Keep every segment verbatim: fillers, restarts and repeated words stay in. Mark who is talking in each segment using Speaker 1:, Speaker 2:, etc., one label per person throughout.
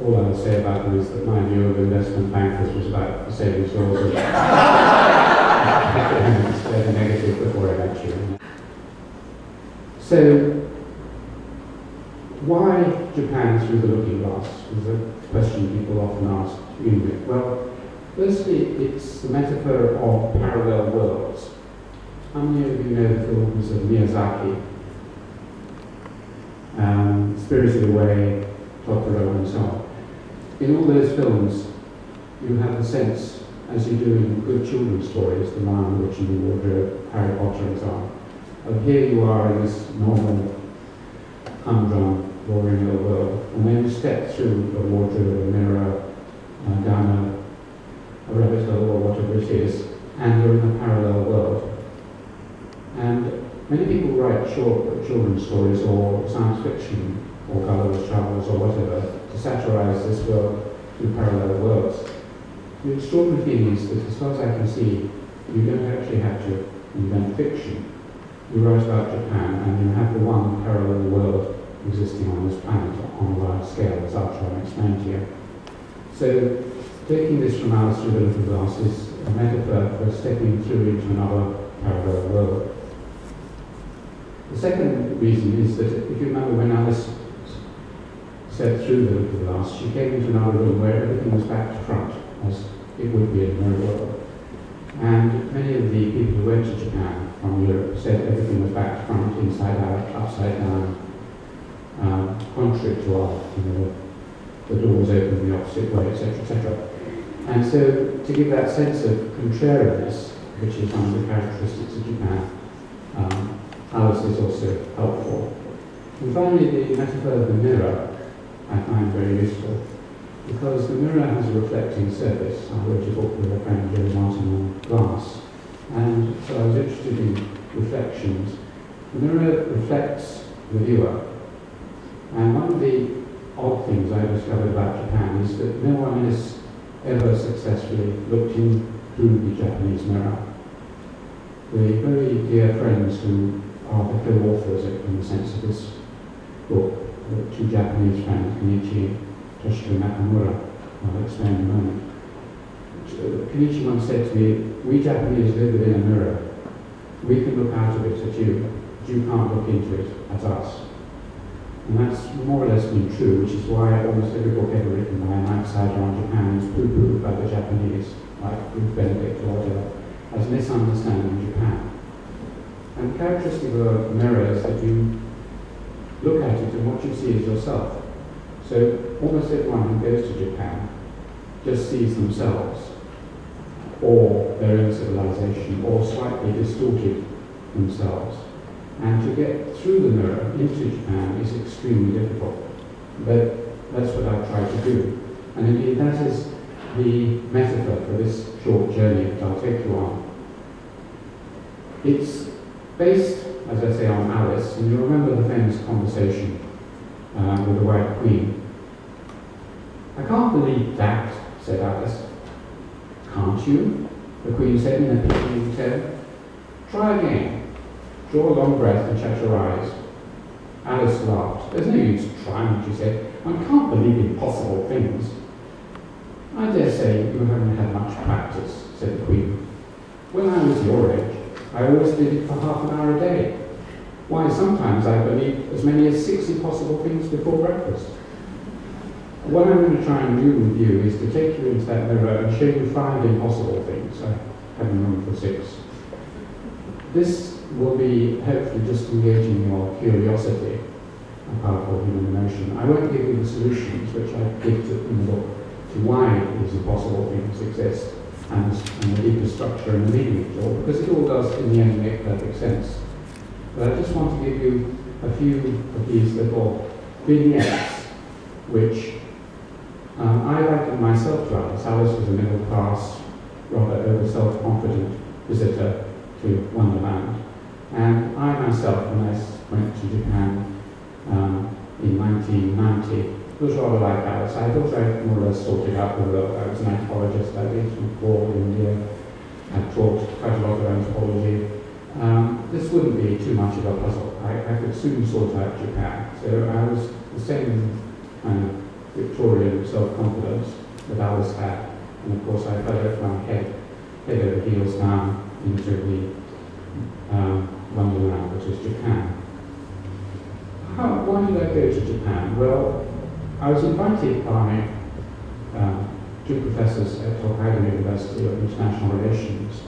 Speaker 1: all I would say about them is that my view of investment bankers was about the same as yours. It's very negative before it actually. So, why Japan through the looking glass is a question people often ask to begin with. Well, firstly, it's the metaphor of parallel worlds. How many of you know the films of Miyazaki? Um, Spirited Away, Totoro, and so on. In all those films, you have the sense, as you do in good children's stories, The Lion, the Witch and the Wardrobe, Harry Potter, and so on, of here you are in this normal, humdrum, boring little world, and then you step through a wardrobe, a mirror, uh, down a, a rabbit hole, or whatever it is, and you're in a parallel world. And many people write short children's stories or science fiction or Gulliver's Travels or whatever to satirize this world through parallel worlds. The extraordinary thing is that, as far as I can see, you don't actually have to invent fiction. You write about Japan and you have the one parallel world existing on this planet on a large scale, as I'll try and explain to you. So, taking this from Alice through the Little Glass is a metaphor for stepping through into another parallel world. The second reason is that, if you remember when Alice stepped through the Little Glass, she came into another room where everything was back to front, as it would be in a mirror world. And many of the people who went to Japan from Europe said everything was back to front, inside out, upside down, um, contrary to our, you know, the doors open the opposite way, et cetera, et cetera. And so, to give that sense of contrariness, which is one of the characteristics of Japan, um, Alice is also helpful. And finally, the metaphor of the mirror I find very useful, because the mirror has a reflecting surface. I wrote a book with a friend, Jerry Martin, on glass, and so I was interested in reflections. The mirror reflects the viewer, and one of the odd things I discovered about Japan is that no one has ever successfully looked in through the Japanese mirror. The very dear friends who are the co-authors, in the sense of this book, the two Japanese friends, Kenichi and Toshiko Nakamura, I'll explain in a moment. Kenichi once said to me, we Japanese live within a mirror. We can look out of it at you, but you can't look into it at us. And that's more or less been true, which is why almost every book ever written by an outsider on Japan is poo-pooed by the Japanese, like Ruth Benedict or whatever, as misunderstanding Japan. And the characteristic of a mirror is that you look at it and what you see is yourself. So almost everyone who goes to Japan just sees themselves, or their own civilization, or slightly distorted themselves. And to get through the mirror into Japan is extremely difficult. But that's what I've tried to do. And indeed that is the metaphor for this short journey that I'll take you on. It's based, as I say, on Alice, and you remember the famous conversation uh, with the White Queen. I can't believe that, said Alice. Can't you? The Queen said in a pitying tone. Try again. Draw a long breath and shut your eyes. Alice laughed. There's no use trying, she said. One can't believe impossible things. I dare say you haven't had much practice, said the Queen. When I was your age, I always did it for half an hour a day. Why, sometimes I believe as many as six impossible things before breakfast. What I'm going to try and do with you is to take you into that mirror and show you five impossible things. I haven't room for six. This will be hopefully just engaging your curiosity, a powerful human emotion. I won't give you the solutions, which I give to, in the book, to why these impossible things exist, and, and the deeper structure and the meaning of it all, because it all does in the end make perfect sense. But I just want to give you a few of these little vignettes, which um, I liken myself to Alice. Alice was a middle-class, rather over self-confident visitor to Wonderland. And I myself, when I went to Japan um, in nineteen ninety, was rather like Alice. I thought I more or less sorted out the world. I was an anthropologist. I did some war in India. I taught quite a lot of anthropology. Um, this wouldn't be too much of a puzzle. I, I could soon sort out Japan. So I was the same kind of Victorian self-confidence that Alice had. And of course I fell over my head, head over heels down into the um, wonderland that is Japan. How, why did I go to Japan? Well, I was invited by um, two professors at Hokkaido University of International Relations.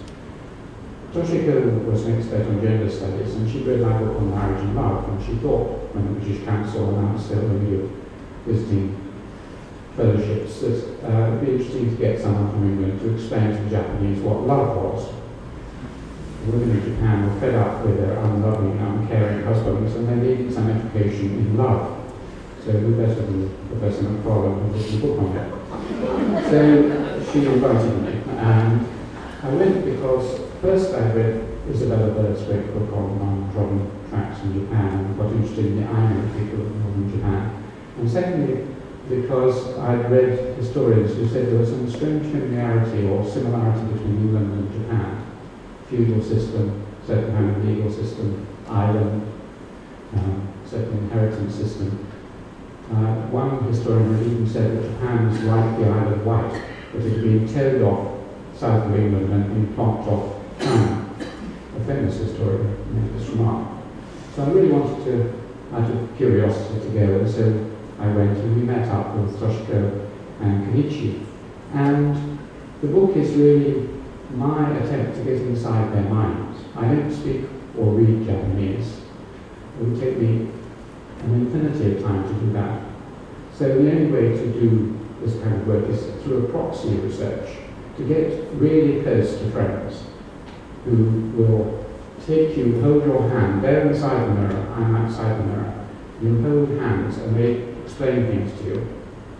Speaker 1: Toshiko was an expert on gender studies, and she read my book on marriage and love, and she thought, when the British Council announced their review of visiting fellowships, that uh, it would be interesting to get someone from England to explain to the Japanese what love was. The women in Japan were fed up with their unloving, uncaring husbands, and they needed some education in love. So who better than Professor Macfarlane who wrote a book on it? So she invited me, and I went because first I read Isabella Bird's great book on untrodden tracks in Japan, and got interested in the irony of people of northern Japan. And secondly, because I'd read historians who said there was some strange familiarity or similarity between England and Japan. Feudal system, certain kind of legal system, island, um, certain inheritance system. Uh, one historian had even said that Japan was like the Isle of Wight, that it had been towed off south of England and been plonked off China. A famous historian made this remark. So I really wanted to, out of curiosity, to go, and so I went and we met up with Toshiko and Kenichi. And the book is really my attempt to get inside their minds. I don't speak or read Japanese. It would take me an infinity of time to do that. So the only way to do this kind of work is through a proxy research, to get really close to friends who will take you, hold your hand, they're inside the mirror, I'm outside the mirror. You hold hands and they explain things to you.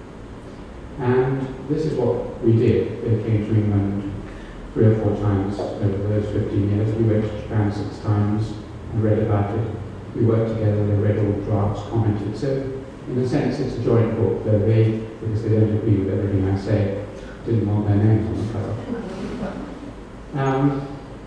Speaker 1: And this is what we did. They came to England three or four times over those fifteen years. We went to Japan six times and read about it. We worked together, they read all the drafts, commented. So, in a sense, it's a joint book, though they, because they don't agree with everything I say, didn't want their names on the cover. Um,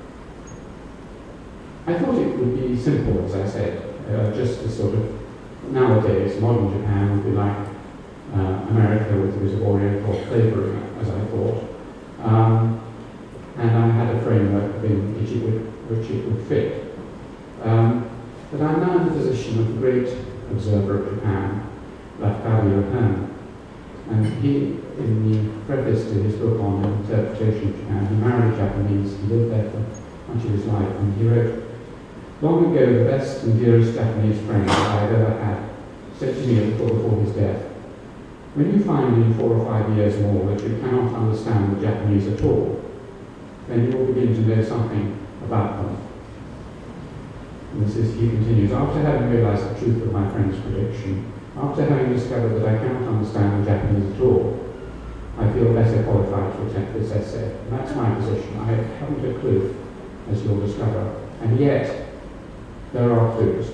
Speaker 1: I thought it would be simple, as I said, uh, just the sort of, nowadays, modern Japan would be like uh, America with a bit of Oriental flavouring, as I thought. Um, and I had a framework in which it would, which it would fit. Um, but I'm now in the position of the great observer of Japan, Lafcadio Hearn. And he, in the preface to his book on the interpretation of Japan, he married Japanese, he lived there for much of his life, and he wrote, "Long ago, the best and dearest Japanese friend that I have ever had said to me a little before his death, when you find in four or five years more that you cannot understand the Japanese at all, then you will begin to know something about them." And this is, he continues, "After having realized the truth of my friend's prediction, after having discovered that I cannot understand the Japanese at all, I feel better qualified to attempt this essay." And that's my position. I haven't a clue, as you'll discover. And yet, there are clues.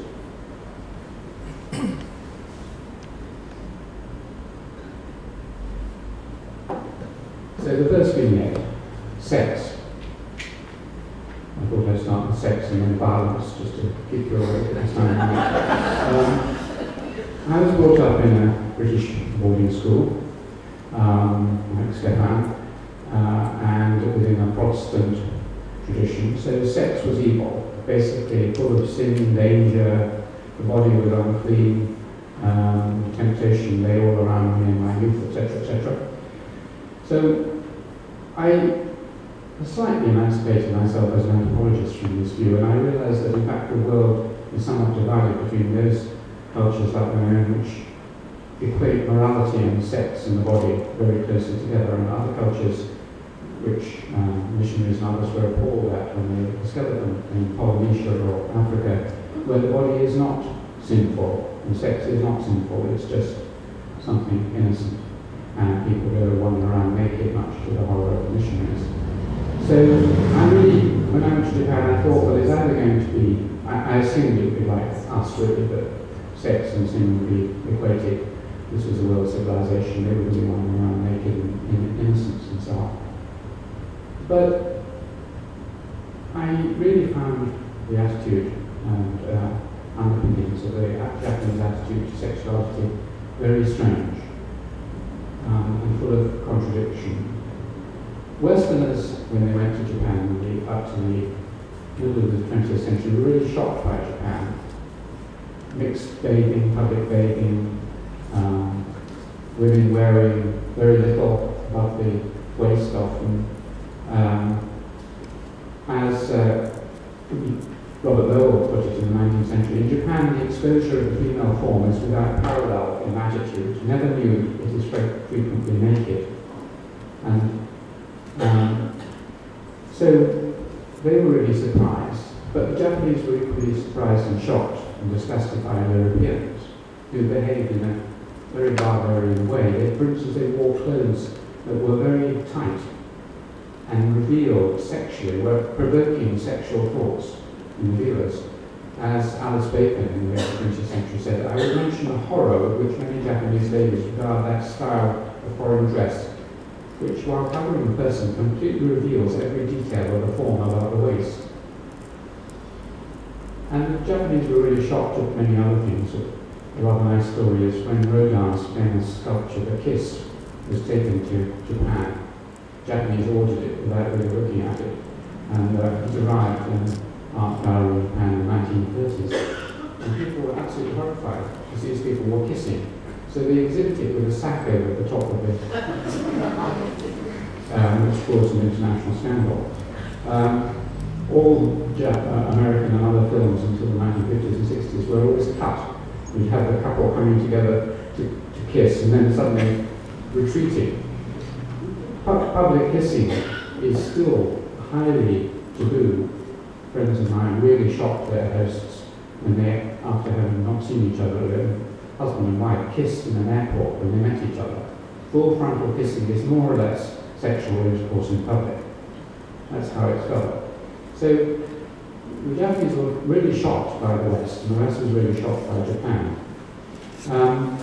Speaker 1: So the first vignette, sex. I thought I'd start with sex and then violence, just to keep you awake at this time. um, I was brought up in a British boarding school, um, like Stefan, uh, and within a Protestant tradition. So sex was evil, basically full of sin, danger, the body was unclean, um, temptation lay all around me in my youth, et cetera, et cetera. So I slightly emancipated myself as an anthropologist from this view, and I realized that in fact the world is somewhat divided between those cultures like my own which equate morality and sex and the body very closely together, and other cultures which um, missionaries and others were appalled at when they discovered them in Polynesia or Africa, where the body is not sinful and sex is not sinful, it's just something innocent, and people go wandering around naked, much to the horror of the missionaries. So I really, when I went to Japan, I thought, well, it's either going to be, I, I assumed it would be like us really, that sex and sin would be equated. This was a world civilization, they would be wandering around naked in, in innocence and so on. But I really found the attitude and uh, underpinnings of the Japanese attitude to sexuality very strange. full of contradiction. Westerners, when they went to Japan the, up to the middle of the twentieth century, were really shocked by Japan. Mixed bathing, public bathing, um, women wearing very little above the waist often. Um, as uh, Robert Lowell put it in the nineteenth century, in Japan the exposure of the female form is without parallel in attitude. Never knew it is frequently naked. And um, so they were really surprised, but the Japanese were equally surprised and shocked and disgusted by Europeans who behaved in a very barbarian way. They, for instance, they wore clothes that were very tight and revealed sexually, were provoking sexual thoughts in the viewers. As Alice Bacon in the early twentieth century said, I would mention a horror with which many Japanese ladies regard that style of foreign dress, which, while covering the person, completely reveals every detail of the form about the waist. And the Japanese were really shocked at many other things. A rather nice story is when Rodin's famous sculpture, The Kiss, was taken to Japan. Japanese ordered it without really looking at it, and uh, it arrived in an art gallery in Japan in the nineteen thirties. And people were absolutely horrified to see these people were kissing. So they exhibited with a sack over the top of it, um, which caused an international scandal. Um, all Jap uh, American and other films until the nineteen fifties and sixties were always cut. You'd have the couple coming together to, to kiss and then suddenly retreating. Public kissing is still highly taboo. Friends of mine really shocked their hosts when they, after having not seen each other, their husband and wife kissed in an airport when they met each other. Full frontal kissing is more or less sexual intercourse in public. That's how it's felt. So the Japanese were really shocked by the West, and the West was really shocked by Japan. Um,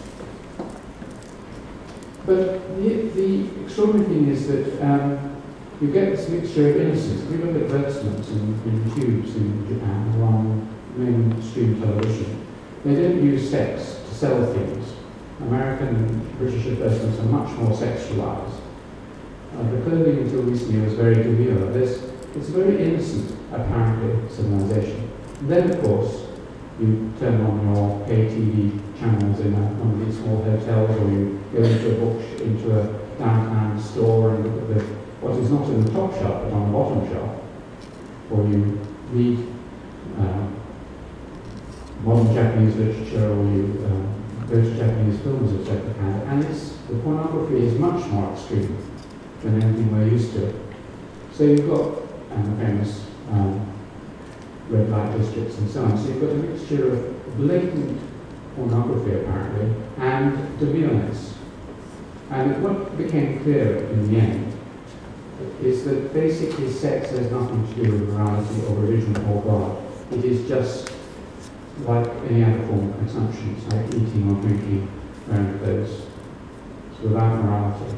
Speaker 1: But the, the extraordinary thing is that um, you get this mixture of innocence. If you look at advertisements in, in tubes in Japan or on mainstream television, they don't use sex to sell things. American and British advertisements are much more sexualized. Uh, the clothing until recently was very demure. There's, it's a very innocent, apparently, civilization. Then, of course, you turn on your pay T V channels in a, one of these small hotels, or you go into a book, into a downtown store and look at the, what is not in the top shelf but on the bottom shelf, or you read uh, modern Japanese literature, or you uh, go to Japanese films of certain kind, and it's, the pornography is much more extreme than anything we're used to. So you've got um, the famous um, red light districts and so on. So you've got a mixture of blatant pornography, apparently, and demureness. And what became clear in the end is that basically sex has nothing to do with morality or religion or God. It is just like any other form of consumption. It's like eating or drinking, wearing clothes. It's without morality.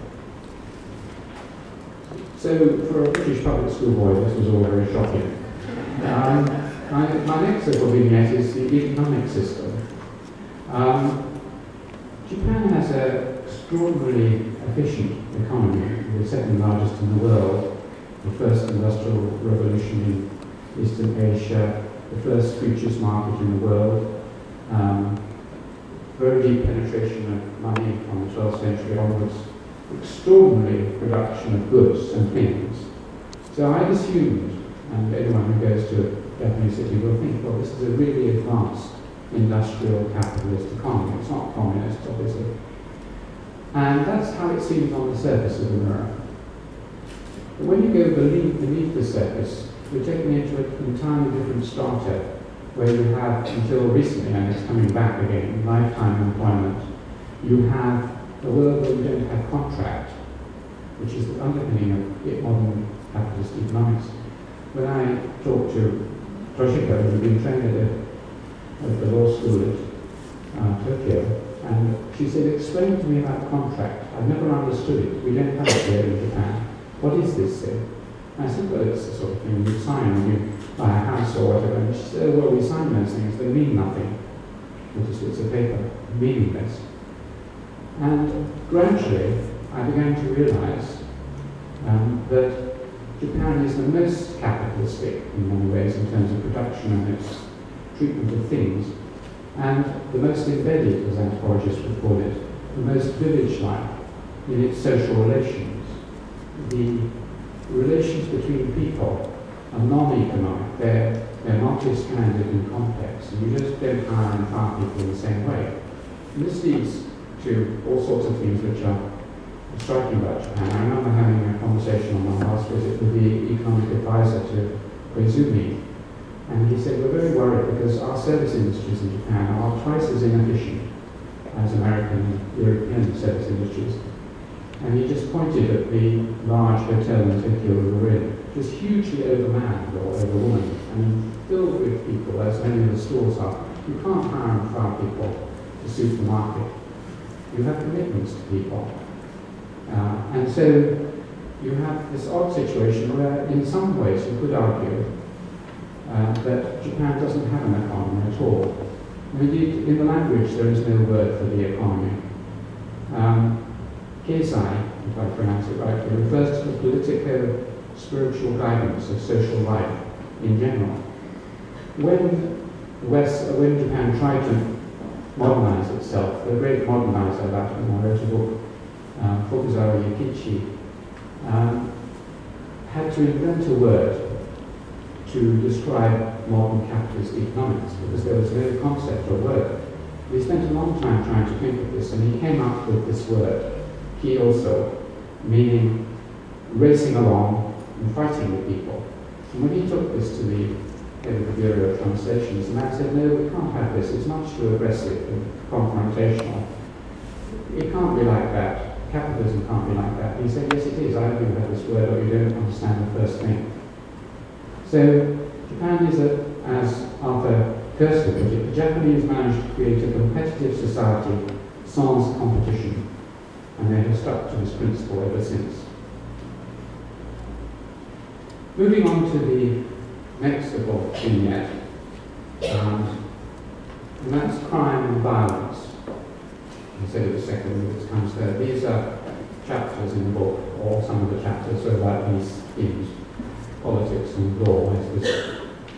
Speaker 1: So for a British public school boy, this was all very shocking. Um, my, my next little vignette is the economic system. Um, Japan has an extraordinarily efficient economy, the second largest in the world, the first industrial revolution in Eastern Asia, the first futures market in the world, um, very deep penetration of money from the twelfth century onwards, extraordinary production of goods and things. So I assumed, and anyone who goes to a Japanese city will think, well, this is a really advanced industrial capitalist economy. It's not communist, obviously. And that's how it seems on the surface of the mirror. But when you go beneath, beneath the surface, you're taken into an entirely different strata, where you have, until recently, and it's coming back again, lifetime employment. You have a world where you don't have contract, which is the underpinning of modern capitalist economics. When I talked to Toshiko, who'd been trained at, a, at the law school at uh, Tokyo, and she said, explain to me about contract. I've never understood it. We don't have it here in Japan. What is this thing? And I said, well, it's the sort of thing you sign when you buy a house or whatever. And she said, well, we sign those things. They mean nothing. It's, it's a paper, meaningless. And gradually, I began to realize um, that Japan is the most capitalistic in many ways in terms of production and its treatment of things, and the most embedded, as anthropologists would call it, the most village-like in its social relations. The relations between people are non-economic, they're, they're multi-stranded and complex, and you just don't hire and fire people in the same way. And this leads to all sorts of things which are striking about Japan. I remember having a conversation on my last visit with the economic advisor to Koizumi, and he said, we're very worried because our service industries in Japan are twice as inefficient as American and European service industries. And he just pointed at the large hotel in Tokyo we were in, just hugely overmanned or overwoman, and filled with people, as many of the stores are. You can't hire and fire people to suit the market. You have commitments to people. Uh, and so you have this odd situation where, in some ways, you could argue uh, that Japan doesn't have an economy at all. Indeed, in the language, there is no word for the economy. Um, Keizai, if I pronounce it rightly, refers to the politico-spiritual guidance of social life in general. When West, when Japan tried to modernize itself, the great modernizer, about whom I wrote a book, um, Fukuzawa Yukichi, um, had to invent a word to describe modern capitalist economics, because there was no concept or word. We spent a long time trying to think of this, and he came up with this word, Ki also, meaning racing along and fighting with people. And when he took this to the head of the Bureau of Translations, the man said, no, we can't have this, it's much too aggressive and confrontational. It can't be like that. Capitalism can't be like that. And he said, yes it is, either you have this word or you don't understand the first thing. So Japan is, a, as Arthur Koestler put it, the Japanese managed to create a competitive society sans competition, and they have stuck to this principle ever since. Moving on to the next little vignette, um, and that's crime and violence. I said it a second, but it comes there. These are chapters in the book, or some of the chapters are about these themes, politics and law, as this.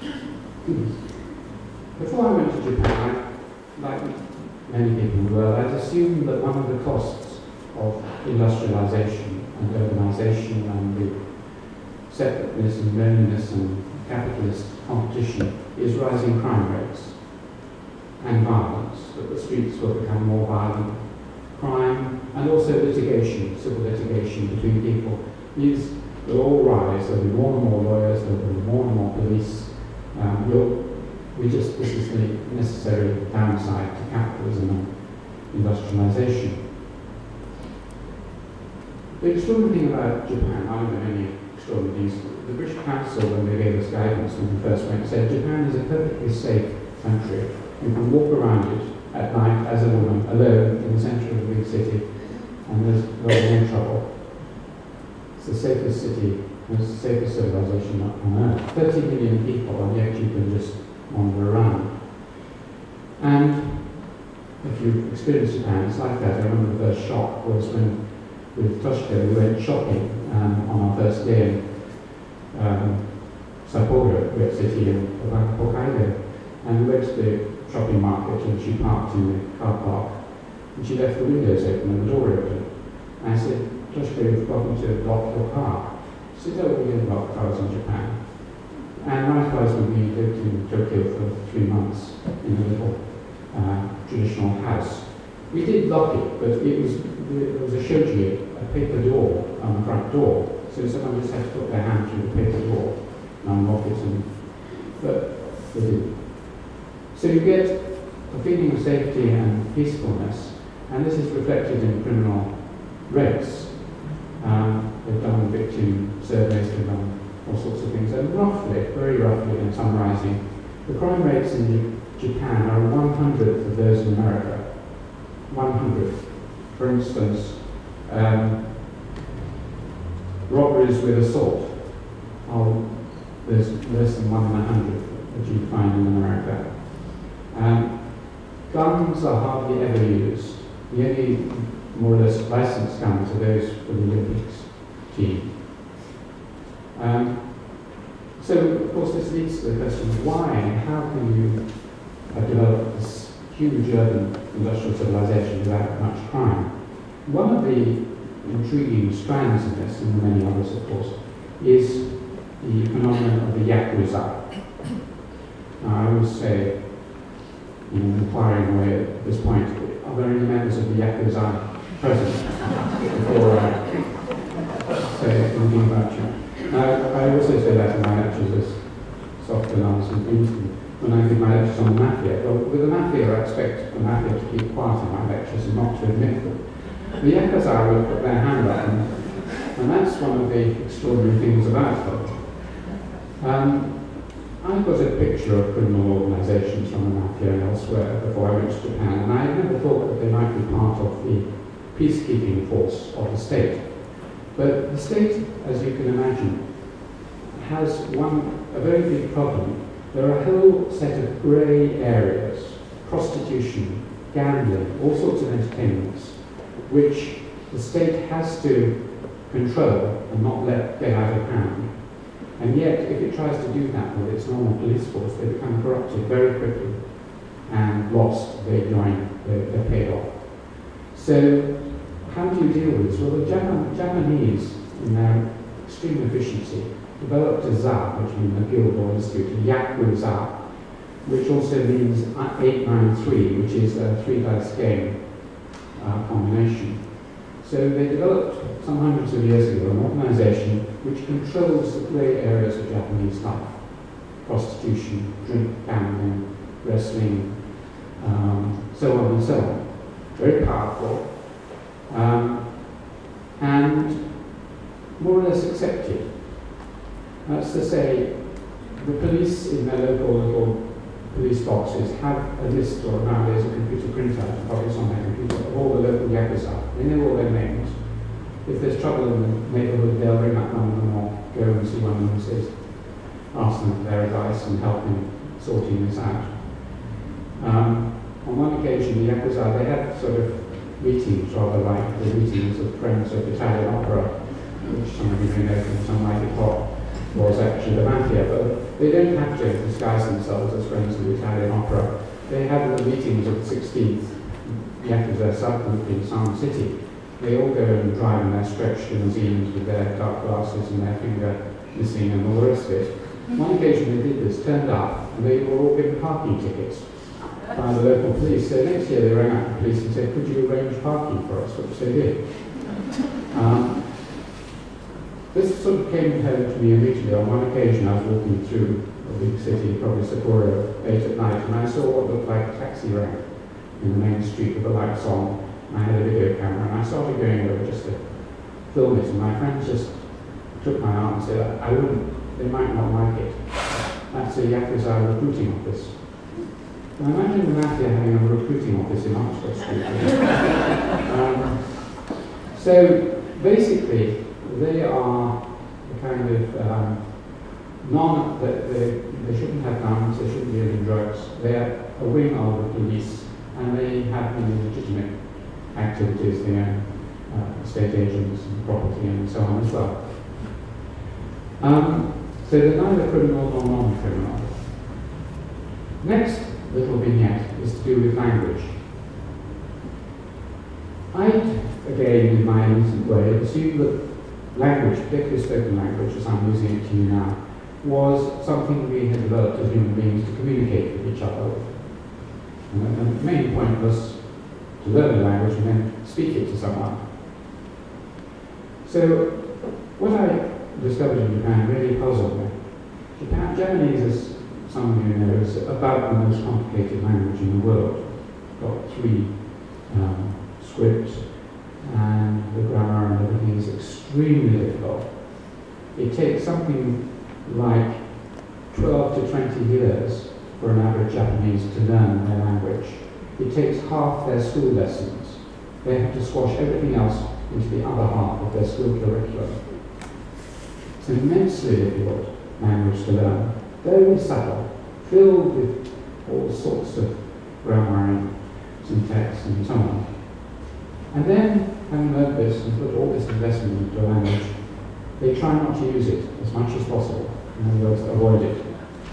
Speaker 1: Before I went to Japan, I, like many people in the world, I'd assumed that one of the costs of industrialization and urbanization and the separateness and loneliness and capitalist competition is rising crime rates and violence, that the streets will become more violent. Crime and also litigation, civil litigation between people, these will all rise. There'll be more and more lawyers, there'll be more and more police. Um, you'll, we just, this is the necessary downside to capitalism and industrialization. The extraordinary thing about Japan, I don't know any extraordinary things, the British Council, when they gave us guidance when we first went, said Japan is a perfectly safe country. You can walk around it at night as a woman, alone, in the centre of a big city, and there's no trouble. It's the safest city, it's the safest civilization on earth. thirty million people, and yet you can just wander around. And if you've experienced Japan, it's like that. I remember the first shock was when, with Toshiko, we went shopping um, on our first day in um, Sapporo, great city in Hokkaido. And we went to the shopping market, and she parked in the car park, and she left the windows open and the door open. And I said, Toshiko, you've forgotten to lock your car. She said, oh, we didn't lock cars in Japan. And likewise, when we lived in Tokyo for three months in a little uh, traditional house, we did lock it, but it was there was a shoji, a paper door on the front door, so someone just had to put their hand through the paper door and unlock it, and, but they didn't. So you get a feeling of safety and peacefulness, and this is reflected in criminal rates. Um, they've done victim surveys, they've done all sorts of things, and roughly, very roughly in summarizing, the crime rates in Japan are one hundredth of those in America. one hundredth. For instance, um, robberies with assault are there's less than one in a hundred that you find in America. Um, guns are hardly ever used. The only more or less licensed come to those for the Olympics team. Um, so, of course, this leads to the question of why and how can you uh, develop this huge urban industrial civilization without much crime? One of the intriguing strands of this, and many others, of course, is the phenomenon of the Yakuza. Now, I always say, in an inquiring way at this point, are there any members of the Yakuza present before I say anything about you? Now, I also say that in my lectures as soft alarms and things, when I give my lectures on the mafia. Well, with the mafia, I expect the mafia to keep quiet in my lectures and not to admit them. The Yakuza will put their hand up, and, and that's one of the extraordinary things about them. Um, I've got a picture of criminal organisations from the mafia and elsewhere before I went to Japan, and I never thought that they might be part of the peacekeeping force of the state. But the state, as you can imagine, has one, a very big problem. There are a whole set of grey areas, prostitution, gambling, all sorts of entertainments, which the state has to control and not let get out of hand. And yet, if it tries to do that with its normal police force, they become corrupted very quickly and lost. They join, they're, they're paid off. So, how do you deal with this? Well, the Japan, Japanese, in their extreme efficiency, developed a za, which means the Guild Institute, a Yakuza, which also means eight nine three, which is a three-dice game uh, combination. So they developed, some hundreds of years ago, an organisation which controls the grey areas of Japanese life. Prostitution, drink, gambling, wrestling, um, so on and so on. Very powerful. Um, and more or less accepted. That's to say, the police in their local little police boxes have a list, or nowadays a computer printout, probably on their computer, of all the local Yakuza. They know all their names. If there's trouble in the neighbourhood, they'll ring up one of them or go and see one of them and say, ask them for their advice and help in sorting this out. Um, on one occasion, the Yakuza, they had sort of meetings, rather like the meetings of friends of Italian opera, which some of you may know from Some Like It Hot, was actually the mafia, but they don't have to disguise themselves as friends of the Italian opera. They have the meetings of the sixteenth Yakuza subgroup in San City. They all go and drive in their stretched limousines with their dark glasses and their finger missing and all the rest of it. One occasion they did this, turned up, and they were all given parking tickets by the local police. So next year they rang up the police and said, could you arrange parking for us, which they did. Um, This sort of came home to me immediately. On one occasion I was walking through a big city, probably Sapporo, late at night, and I saw what looked like a taxi rank in the main street with the lights on. I had a video camera, and I started going over just to film it, and my friends just took my arm and said, I wouldn't, they might not like it. That's a Yakuza recruiting office. Now imagine the mafia having a recruiting office in Oxford Street. um, so basically, they are the kind of um, non, that they, they shouldn't have guns, they shouldn't be using drugs. They are a wing of the police, and they have many legitimate activities. They own uh, estate agents and property and so on as well. Um, so they're neither criminal nor non-criminal. Next little vignette is to do with language. I, again, in my innocent way, assumed that language, particularly spoken language, as I'm using it to you now, was something we had developed as human beings to communicate with each other. And the, the main point was to learn a language and then speak it to someone. So, what I discovered in Japan really puzzled me. Japan, Japanese, as some of you know, is about the most complicated language in the world. It's got three um, scripts, and the grammar and everything is extremely difficult. It takes something like twelve to twenty years for an average Japanese to learn their language. It takes half their school lessons. They have to squash everything else into the other half of their school curriculum. It's an immensely difficult language to learn, very subtle, filled with all sorts of grammar and syntax and so on. And then, having learned this and put all this investment into a language, they try not to use it as much as possible. In other words, avoid it.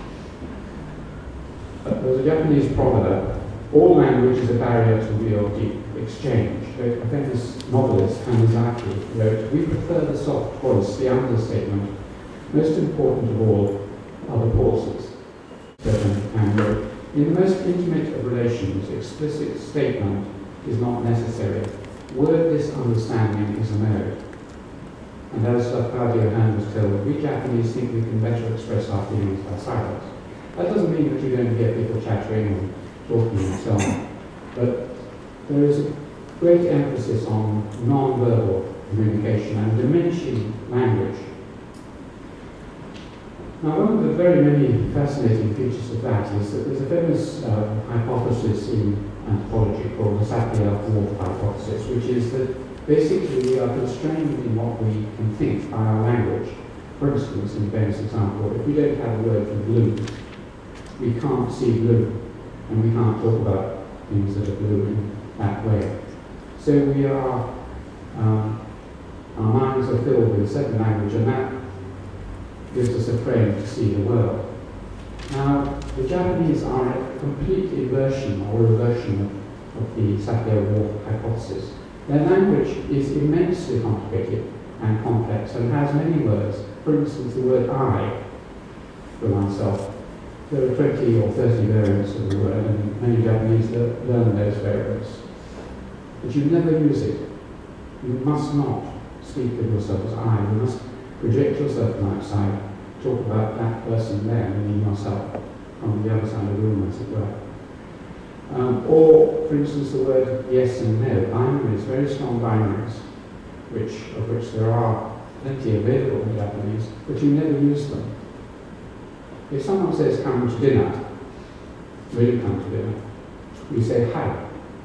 Speaker 1: But there's a Japanese proverb, all language is a barrier to real deep exchange. A famous novelist, Hanazaki, wrote, we prefer the soft voice, the understatement. Most important of all are the pauses. And wrote, in the most intimate of relations, explicit statement is not necessary. Wordless understanding is a mode. And as Claudio Hand was told, we Japanese think we can better express our feelings by silence. That doesn't mean that you don't hear people chattering and talking and so on, but there is a great emphasis on non-verbal communication and diminishing language. Now, one of the very many fascinating features of that is that there's a famous uh, hypothesis in anthropology called the Sapir-Whorf hypothesis, which is that basically we are constrained in what we can think by our language. For instance, in the famous example, if we don't have a word for blue, we can't see blue, and we can't talk about things that are blue in that way. So we are, um, our minds are filled with a certain language, and that gives us a frame to see the world. Now, the Japanese are a complete inversion or reversion of, of the Sapir-Whorf hypothesis. Their language is immensely complicated and complex and has many words. For instance, the word I, for myself, there are twenty or thirty variants of the word, and many Japanese learn those variants. But you never use it. You must not speak of yourself as I. You must project yourself from outside, talk about that person there, meaning yourself, from the other side of the room, as it were. Um, or, for instance, the word yes and no, binaries, very strong binaries, which, of which there are plenty available in Japanese, but you never use them. If someone says, come to dinner, will you come to dinner? We say, hi.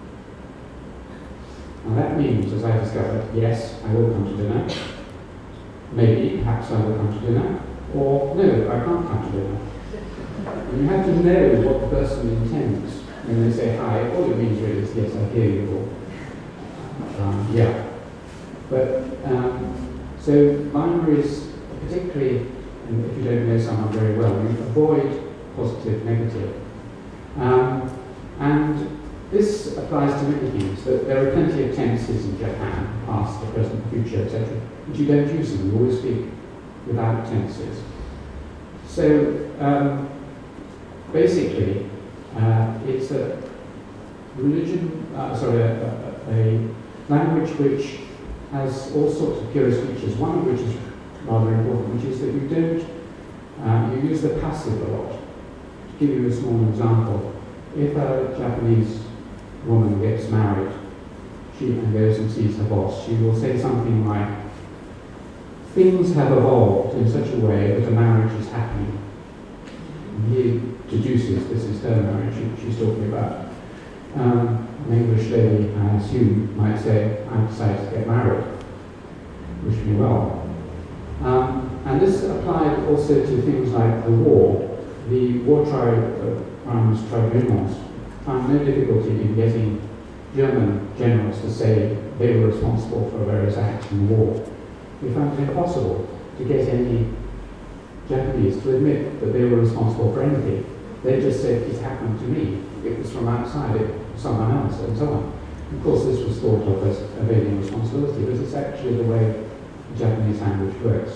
Speaker 1: Now that means, as I discovered, yes, I will come to dinner. Maybe, perhaps I will come to dinner. Or, no, I can't come to dinner. And you have to know what the person intends when they say hi. All it means really is, yes, I hear you. Or, um, yeah. But, um, so binaries, particularly, and if you don't know someone very well, you avoid positive, negative. Um, and this applies to many things. That there are plenty of tenses in Japan, past, the present, future, et cetera, but you don't use them. You always speak without tenses. So um, basically, uh, it's a religion, uh, sorry, a, a, a language which has all sorts of curious features. One of which is rather important, which is that you don't, uh, you use the passive a lot. To give you a small example, if a Japanese woman gets married, she and goes and sees her boss, she will say something like, things have evolved in such a way that a marriage is happening. And he deduces this is her marriage she, she's talking about. Um, an English lady, I assume, might say, I decided to get married. Wish me well. Um, and this applied also to things like the war. The war tri uh, crimes tribunals found no difficulty in getting German generals to say they were responsible for various acts in the war. They found it impossible to get any Japanese to admit that they were responsible for anything. They just said, it happened to me. It was from outside, it was someone else, and so on. Of course, this was thought of as evading responsibility, but it's actually the way the Japanese language works.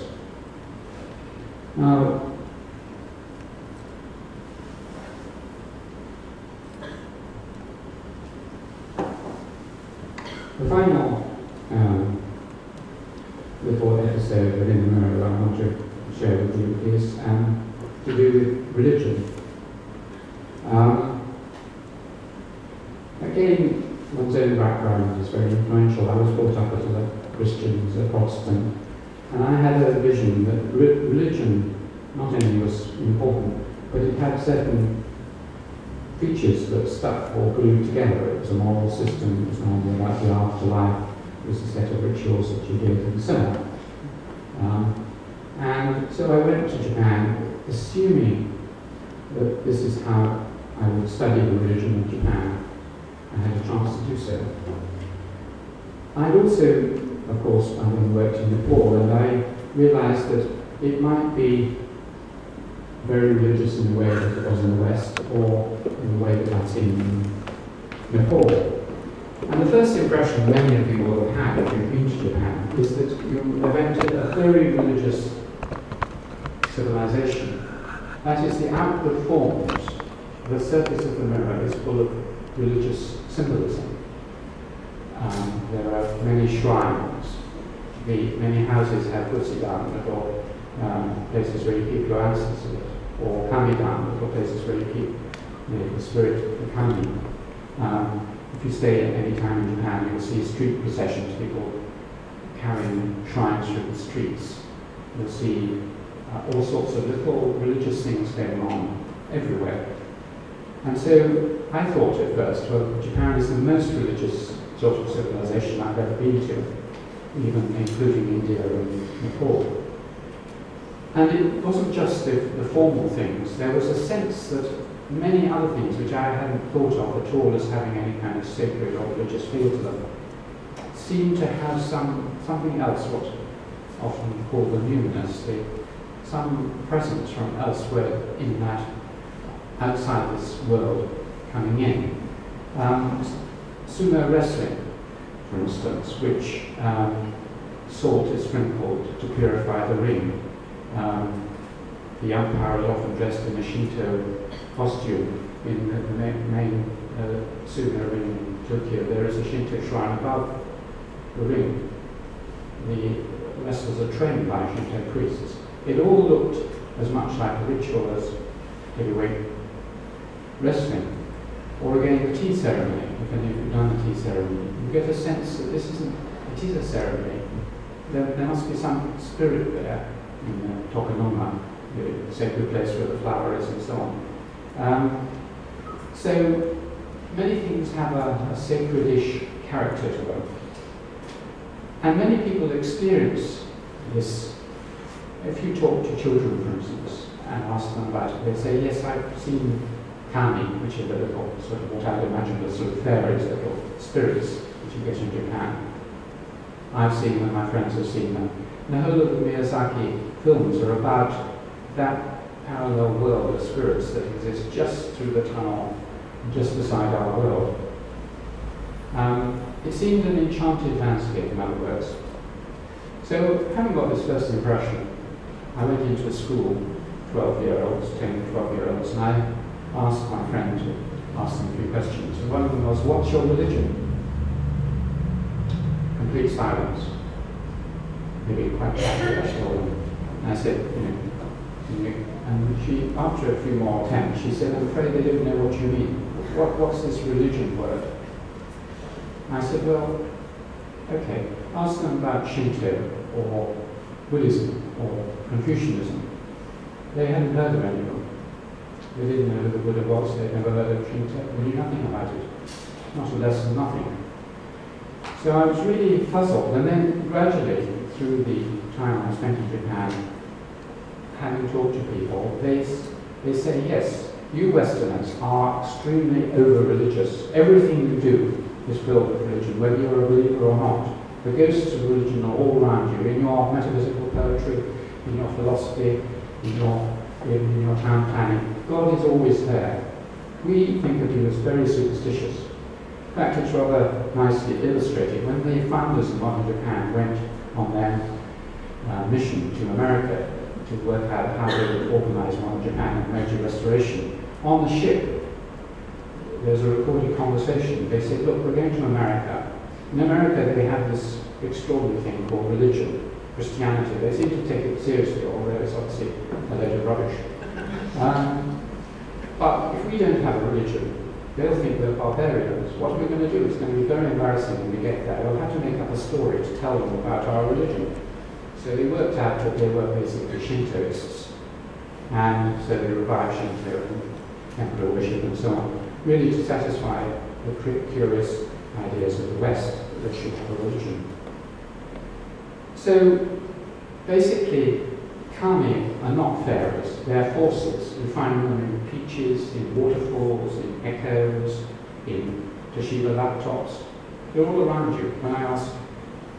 Speaker 1: Now, the final um, little episode within the mirror I want to share with you is um, to do with religion. Um, again, one's own background is very influential. I was brought up as a Christian, as a Protestant, and I had a vision that re religion not only was important, but it had certain features that stuck or glued together. It was a moral system, it was normally about the afterlife, it was a set of rituals that you did, and so on. Um, and so I went to Japan, assuming that this is how I would study the religion of Japan. I had a chance to do so. I'd also, of course, I worked in Nepal, and I realised that it might be very religious in the way that it was in the West, or in the way that I'd seen in Nepal. And the first impression many of you will have had if you've been to Japan is that you have entered a very religious civilization. That is, the outward forms, the surface of the mirror is full of religious symbolism. Um, there are many shrines. The, many houses have butsudan, little um, places where you keep your ancestors, or kamidan, little places where you keep you know, the spirit of the kami. Um, if you stay at any time in Japan, you'll see street processions, people carrying shrines through the streets. You'll see uh, all sorts of little religious things going on everywhere. And so I thought at first, well, Japan is the most religious sort of civilization I've ever been to, even including India and Nepal. And it wasn't just the, the formal things, there was a sense that many other things which I hadn't thought of at all as having any kind of sacred or religious feel to them seemed to have some something else, what often called the numinous, the, some presence from elsewhere in that, outside this world, coming in. Um, sumo wrestling, for instance, which um, salt is sprinkled to purify the ring. Um, the umpire is often dressed in a Shinto costume. In the, the main, main uh, sumo ring in Tokyo, there is a Shinto shrine above the ring. The wrestlers are trained by Shinto priests. It all looked as much like a ritual as heavyweight wrestling. Or again, the tea ceremony. If any of you have done the tea ceremony, you get a sense that this isn't, it is a ceremony. There, there must be some spirit there in the tokonoma, the sacred place where the flower is and so on. Um, so many things have a, a sacred-ish character to them. And many people experience this. If you talk to children, for instance, and ask them about it, they say, yes, I've seen kami, which are the little, sort of what I'd imagine as sort of fairies, little spirits that you get in Japan. I've seen them, my friends have seen them. And the whole of the Miyazaki films are about that parallel world of spirits that exists just through the tunnel, just beside our world. Um, it seemed an enchanted landscape, in other words. So, having got this first impression, I went into a school, twelve-year-olds, ten, twelve-year-olds, and I asked my friend to ask them a few questions. And one of them was, what's your religion? Complete silence. Maybe quite quietly, I told them. And I said, you know, and she, after a few more attempts, she said, I'm afraid they don't know what you mean. What, what's this religion word? And I said, well, okay, ask them about Shinto or Buddhism or Confucianism. They hadn't heard of any of them. They didn't know who the Buddha was, they'd never heard of Shinto, they knew nothing about it. Not a less than nothing. So I was really puzzled, and then gradually, through the time I spent in Japan, having talked to people, they, they say, yes, you Westerners are extremely over-religious. Everything you do is filled with religion, whether you're a believer or not. The ghosts of religion are all around you, in your metaphysical poetry, in your philosophy, in your, in, in your town planning. God is always there. We think of you as very superstitious. In fact, it's rather nicely illustrated. When the founders of modern Japan went on their uh, mission to America to work out how they would organize modern Japan and Meiji restoration, on the ship, there's a recorded conversation. They said, look, we're going to America. In America, they have this extraordinary thing called religion, Christianity. They seem to take it seriously, although it's obviously a load of rubbish. Um, but if we don't have a religion, they'll think we're barbarians. What are we going to do? It's going to be very embarrassing when we get there. We'll have to make up a story to tell them about our religion. So they worked out that they were basically Shintoists. And so they revived Shinto and emperor worship and so on, really to satisfy the curious ideas of the West that should have a religion. So basically, kami are not fairies, they're forces. You find them in peaches, in waterfalls, in echoes, in Toshiba laptops. They're all around you. When I ask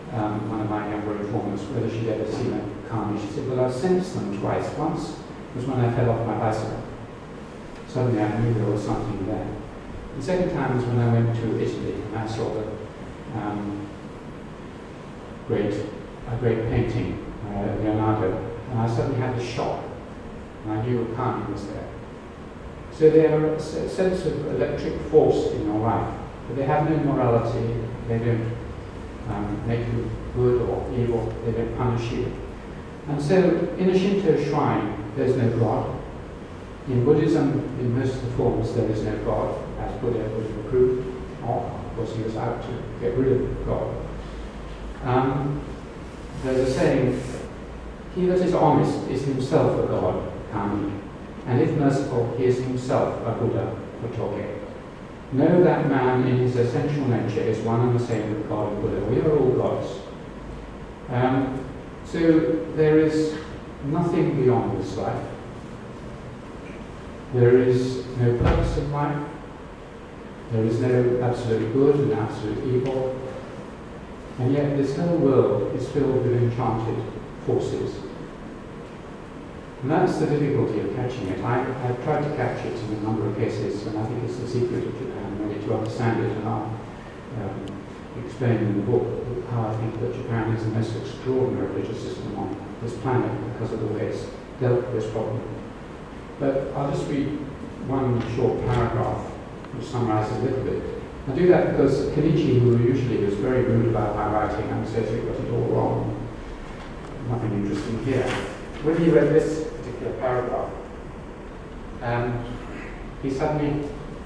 Speaker 1: um, one of my younger informants, whether she'd ever seen a kami. She said, well, I've sensed them twice. Once was when I fell off my bicycle. Suddenly I knew there was something there. The second time was when I went to Italy and I saw the um, great, a great painting, uh, Leonardo, and I suddenly had a shock, and I knew a kami was there. So they are a sense of electric force in your life, but they have no morality, they don't um, make you good or evil, they don't punish you. And so in a Shinto shrine, there's no God. In Buddhism, in most of the forms, there is no God, as Buddha was reproved of. Of course, he was out to get rid of God. Um, there's a saying, he that is honest is himself a God, kami, and if merciful, he is himself a Buddha, Hotoge. Know that man in his essential nature is one and the same with God and Buddha. We are all gods. Um, so there is nothing beyond this life. There is no purpose in life. There is no absolute good and absolute evil. And yet this whole world is filled with enchanted forces. And that's the difficulty of catching it. I, I've tried to catch it in a number of cases, and I think it's the secret of Japan, really, to understand it. And I'll um, explain in the book how I think that Japan is the most extraordinary religious system on this planet because of the way it's dealt with this problem. But I'll just read one short paragraph which summarizes a little bit. I do that because Kenichi, who usually is very rude about my writing and says we got it all wrong, nothing interesting here. When he read this particular paragraph, um, he suddenly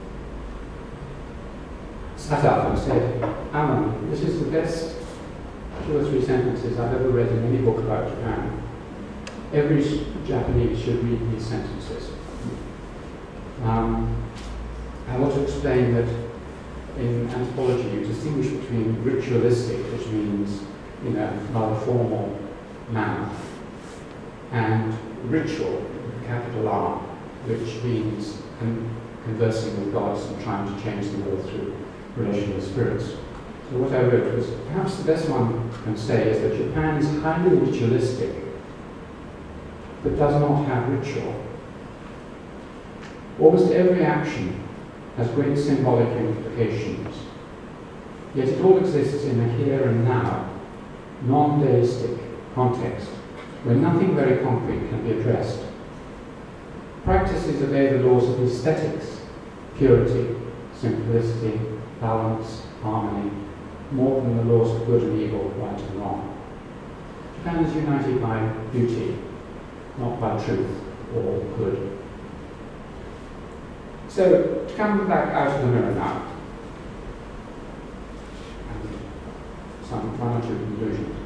Speaker 1: sat up and said, Alan, this is the best two or three sentences I've ever read in any book about Japan. Every Japanese should read these sentences. Um, I want to explain that in anthropology you distinguish between ritualistic, which means in a rather formal manner, and ritual, capital R, which means con conversing with gods and trying to change the world through relational spirits. So what I wrote was, perhaps the best one can say is that Japan is highly ritualistic, but does not have ritual. Almost every action has great symbolic implications, yet it all exists in a here and now, non-deistic context, where nothing very concrete can be addressed. Practices obey the laws of aesthetics, purity, simplicity, balance, harmony, more than the laws of good and evil, right and wrong. Japan is united by beauty, not by truth or good. So, to come back out of the mirror now, and some one or two conclusions.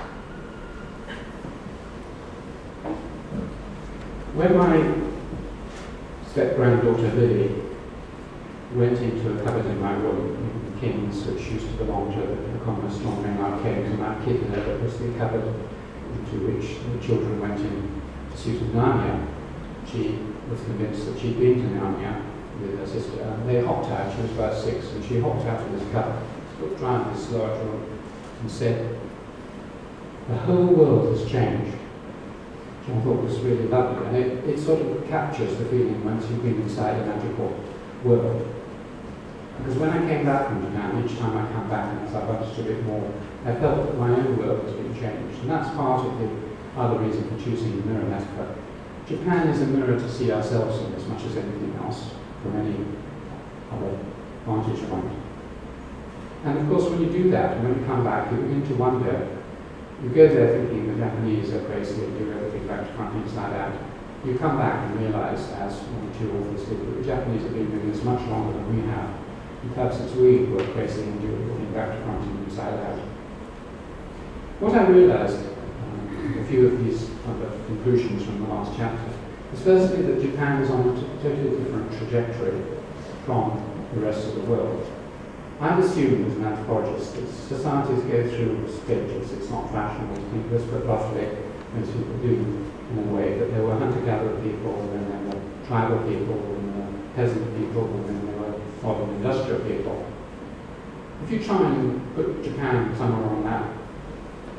Speaker 1: When my step-granddaughter Lily went into a cupboard in my room in King's, which used to belong to the communist laundering arcade, and I kid her that was the cupboard into which the children went in pursuit of Narnia, she was convinced that she'd been to Narnia with her sister. And they hopped out, she was about six, and she hopped out of this cupboard, looked round this large room, and said, the whole world has changed. Which I thought was really lovely, and it, it sort of captures the feeling once you've been inside a magical world. Because when I came back from Japan, each time I come back and as I've understood it more, I felt that my own world has been changed. And that's part of the other reason for choosing the mirror metaphor. Japan is a mirror to see ourselves in as much as anything else, from any other vantage point. And of course, when you do that, and when you come back, you begin to wonder. You go there thinking the Japanese are crazy and do everything back to front, inside out. You come back and realize, as one or two authors did, that the Japanese have been doing this much longer than we have. And perhaps it's we who are crazy and do everything back to front and inside out. What I realized, um, a few of these other conclusions from the last chapter, is firstly that Japan is on a totally different trajectory from the rest of the world. I've assumed as an anthropologist that societies go through stages. It's not fashionable to think this, but roughly most people do in a way, that there were hunter-gatherer people, and then there were tribal people, and there were peasant people, and then there were modern industrial people. If you try and put Japan somewhere on that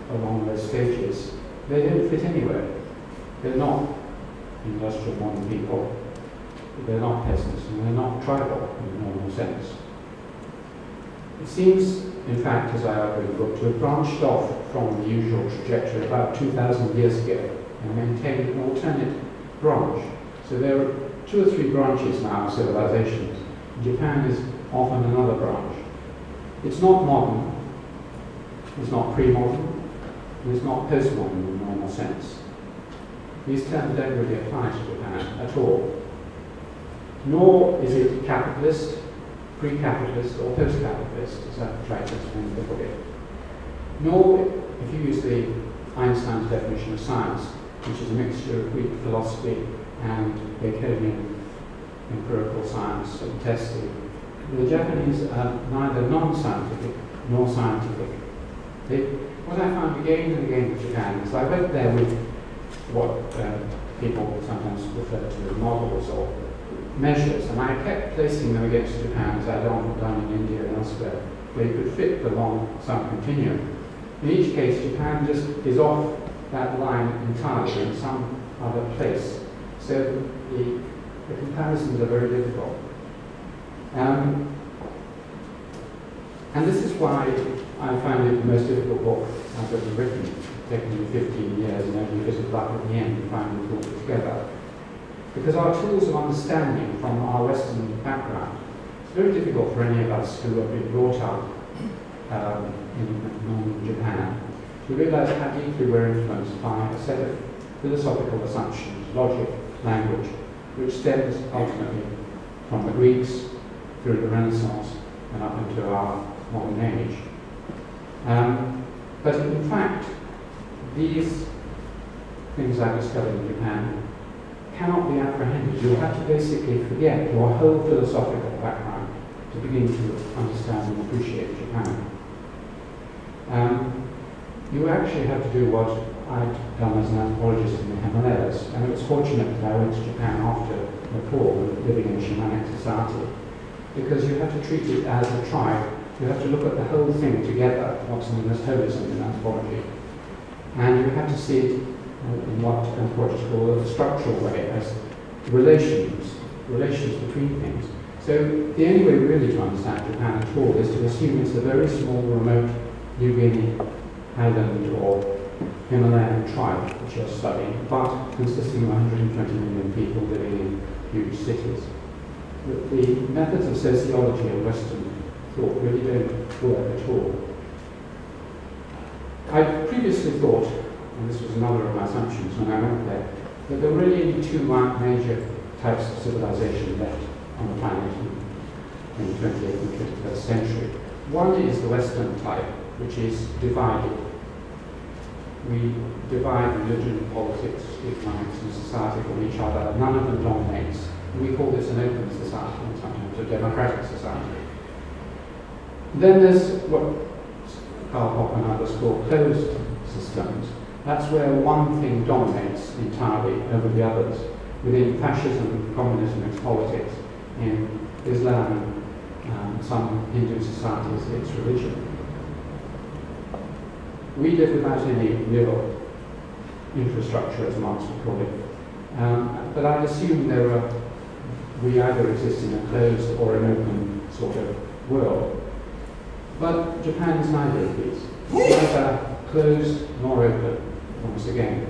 Speaker 1: along those stages, they don't fit anywhere. They're not industrial modern people, they're not peasants, and they're not tribal in the normal sense. It seems, in fact, as I argue in the book, to have branched off from the usual trajectory about two thousand years ago and maintained an alternate branch. So there are two or three branches now of civilizations. Japan is often another branch. It's not modern, it's not pre-modern, and it's not post-modern in the normal sense. These terms don't really apply to Japan at all. Nor is it capitalist, pre-capitalist, or post-capitalist, as I've tried to explain in the book. Nor, if you use the Einstein's definition of science, which is a mixture of Greek philosophy and Baconian empirical science and testing, the Japanese are neither non-scientific nor scientific. They, what I found again and again with Japan is I went there with what uh, people sometimes refer to as models or measures, and I kept placing them against Japan as I'd done in India and elsewhere, where you could fit them on some continuum. In each case, Japan just is off that line entirely in some other place. So the, the comparisons are very difficult. Um, and this is why I find it the most difficult book I've ever written, taking me fifteen years and only a bit of luck at the end and finally put it together. Because our tools of understanding from our Western background, it's very difficult for any of us who have been brought up um, in non-Japan to realize how deeply we're influenced by a set of philosophical assumptions, logic, language, which stems ultimately from the Greeks through the Renaissance and up into our modern age. Um, but in fact, these things I discovered in Japan cannot be apprehended. You'll have to basically forget your whole philosophical background to begin to understand and appreciate Japan. Um, you actually have to do what I'd done as an anthropologist in the Himalayas, and it was fortunate that I went to Japan after Nepal, living in shamanic society, because you have to treat it as a tribe. You have to look at the whole thing together, what's known as holism in anthropology, and you have to see it in what anthropologists call a structural way, as relations, relations between things. So the only way really to understand Japan at all is to assume it's a very small, remote New Guinea, Highland or Himalayan tribe which you're studying, but consisting of one hundred twenty million people living in huge cities. The, the methods of sociology and Western thought really don't work at all. I previously thought, and this was another of my assumptions when I went there, that there were really only two major types of civilization left on the planet in the twentieth and twenty-first century. One is the Western type, which is divided. We divide religion, politics, economics, and society from each other. None of them dominates. And we call this an open society, and sometimes a democratic society. Then there's what Karl Popper and others call closed systems. That's where one thing dominates entirely over the others. Within fascism, communism, it's politics. In Islam, um, some Hindu societies, it's religion. We live without any real infrastructure, as Marx would call it. Um, but I'd assume there are, we either exist in a closed or an open sort of world. But Japan is neither of these. It's neither closed nor open, once again.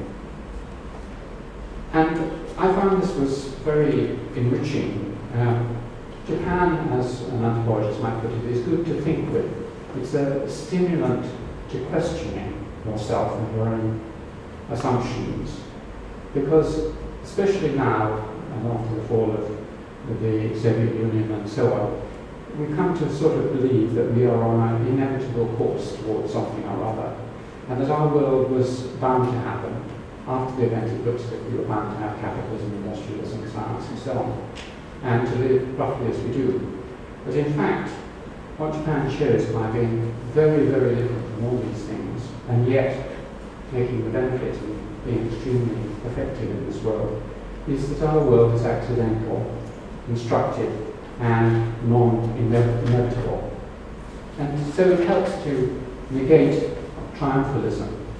Speaker 1: And I found this was very enriching. Um, Japan, as an anthropologist might put it, is good to think with. It's a stimulant to questioning yourself and your own assumptions. Because, especially now, and after the fall of the Soviet Union and so on, we come to sort of believe that we are on an inevitable course towards something or other, and that our world was bound to happen. After the event, it looks as if we were bound to have capitalism, industrialism, science, and so on, and to live roughly as we do. But in fact, what Japan shows by being very, very different from all these things, and yet taking the benefit of being extremely effective in this world, is that our world is accidental, constructed, and non-inevitable. And so it helps to negate triumphalism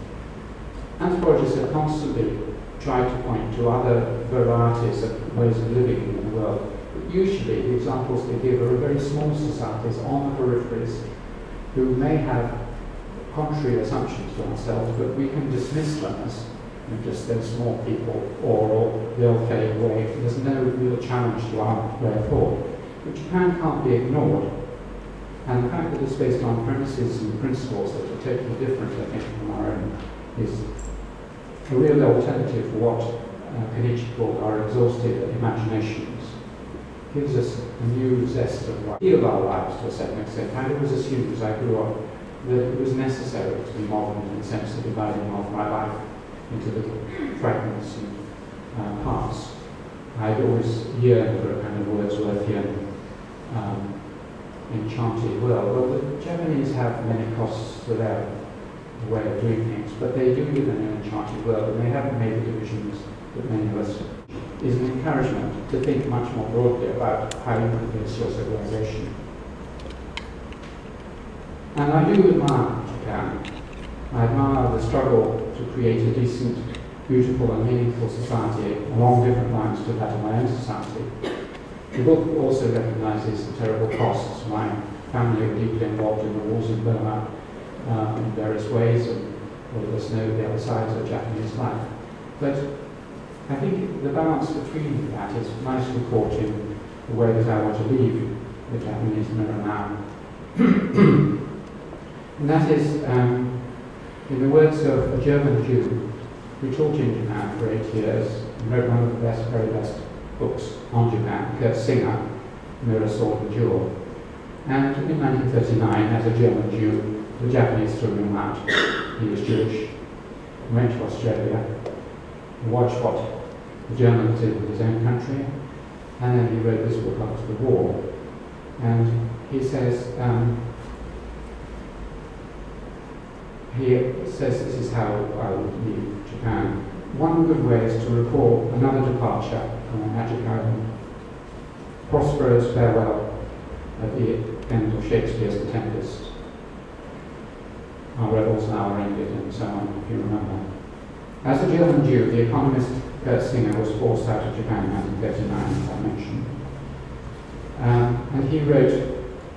Speaker 1: anthropologists have constantly tried to point to other varieties of ways of living in the world. But usually the examples they give are of very small societies on the peripheries who may have contrary assumptions to ourselves, but we can dismiss them as you know, just those small people or, or they'll fade away. There's no real challenge to our way of thought. But Japan can't be ignored. And the fact that it's based on premises and principles that are totally different, I think, from our own, is a real alternative for what uh, Kenichi called our exhausted imaginations. Gives us a new zest of life, feel our lives to a certain extent. And it was assumed as I grew up that it was necessary to be modern in the sense of dividing off my life into little fragments and uh, parts. I'd always yearned for a kind of Wordsworthian um, enchanted world. Well, the Japanese have many costs to their way of doing things, but they do live in an enchanted world, and they haven't made the divisions that many of us. Is an encouragement to think much more broadly about how you can base your civilization. And I do admire Japan. I admire the struggle to create a decent, beautiful and meaningful society along different lines to that of my own society. The book also recognises the terrible costs. My family were deeply involved in the wars in Burma uh, in various ways, and all of us know the other sides of Japanese life. But I think the balance between that is nicely caught in the way that I want to leave the Japanese mirror now. And that is, um, in the words of a German Jew who taught in Japan for eight years and wrote one of the best, very best books on Japan, Kurt Singer, Mirror, Sword and Jewel. And in nineteen thirty-nine, as a German Jew, the Japanese threw him out. He was Jewish, went to Australia, watched what the Germans did with his own country, and then he wrote this book after the war. And he says, um, he says this is how I would leave Japan. One good way is to recall another departure from a magic island. Prospero's farewell at the end of Shakespeare's The Tempest. Our rebels now are ended, and so on, if you remember. As a German Jew, the economist Kurt Singer was forced out of Japan in nineteen thirty-nine, as I mentioned. Um, and he wrote,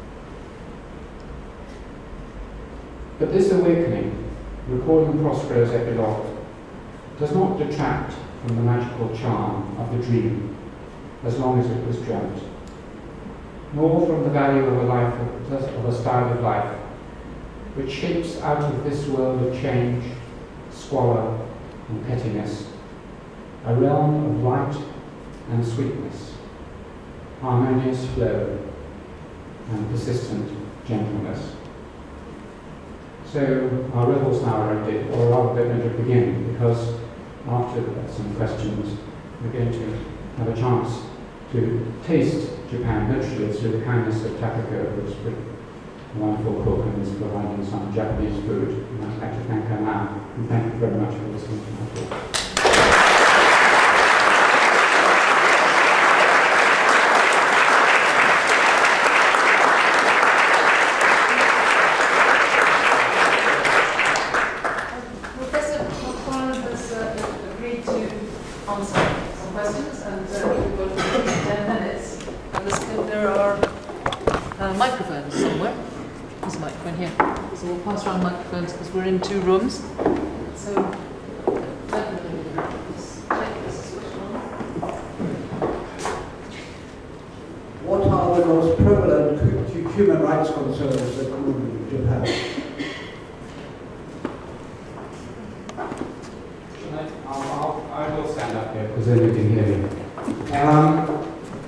Speaker 1: but this awakening, recalling Prospero's epilogue, does not detract from the magical charm of the dream, as long as it was dreamt, nor from the value of a life, of a style of life, which shapes out of this world of change, squalor, and pettiness, a realm of light and sweetness, harmonious flow, and persistent gentleness. So our revels now are ended, or rather they're going to begin, because after some questions we're going to have a chance to taste Japan literally through the kindness of Takako, who's a wonderful cook and is providing some Japanese food. And I'd like to thank her now, and thank you very much for listening to my talk.
Speaker 2: Because we're in two rooms. So,
Speaker 3: what are the most prevalent human rights concerns that rule Japan?
Speaker 1: I'll, I'll, I will stand up here because then you can hear me. Um,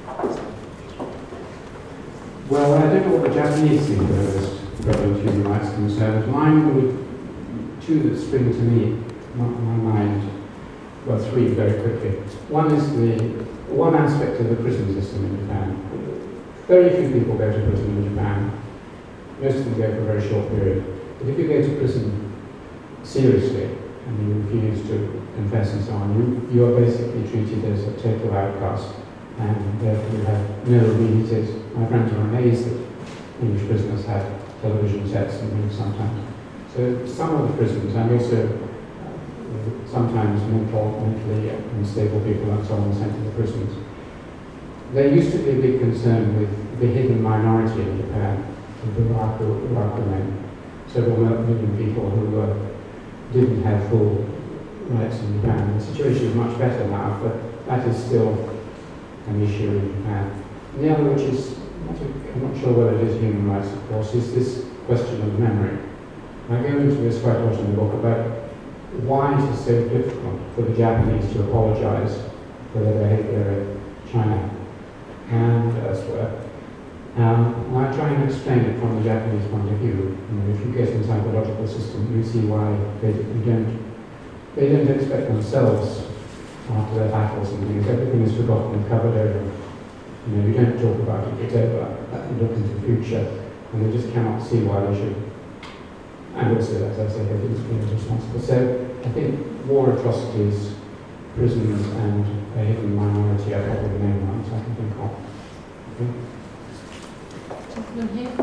Speaker 1: well, I don't know what the Japanese think of this prevalent human rights concerns. Mine would two that spring to me, my, my mind, well, three very quickly. One is the one aspect of the prison system in Japan. Very few people go to prison in Japan. Most of them go for a very short period. But if you go to prison seriously and you refuse to confess and so on, you, you are basically treated as a total outcast, and therefore you have no amenities. My friends were amazed that English prisoners had television sets and things sometimes. So some of the prisons, and also uh, the sometimes mental, mentally unstable people and so on sent to the prisons. There used to be a big concern with the hidden minority in Japan, the Buraku, Buraku men, several million people who uh, didn't have full rights in Japan. The situation is much better now, but that is still an issue in Japan. And the other, which is, I'm not sure whether it is human rights, of course, is this question of memory. I go into this quite a lot in the book about why it is so difficult for the Japanese to apologize for their behavior in China and elsewhere. Um, and I try and explain it from the Japanese point of view. You know, if you get in psychological system, you see why they, they don't they don't expect themselves after their battles and things. Everything is forgotten and covered over. You know, you don't talk about it, it's over. You look into the future, and they just cannot see why they should. And also, as I say, they didn't feel responsible. So I think war atrocities, prisons, and a hidden minority are probably the main ones I can think of. Okay.
Speaker 2: Gentleman here.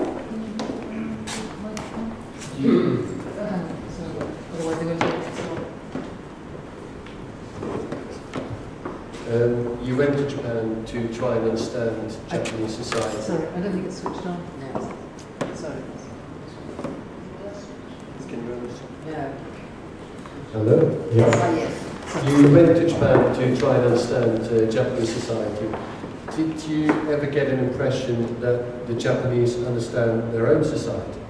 Speaker 2: You, uh, so otherwise they're going to take it.
Speaker 4: Um, you went to Japan to try and understand Japanese society.
Speaker 2: Sorry, I don't think it's switched on. No. Sorry.
Speaker 4: Can you understand?
Speaker 2: Yeah.
Speaker 4: Hello?
Speaker 1: Yeah.
Speaker 2: Oh, yes.
Speaker 4: You went to Japan to try and understand uh, Japanese society. Did you ever get an impression that the Japanese understand their own society?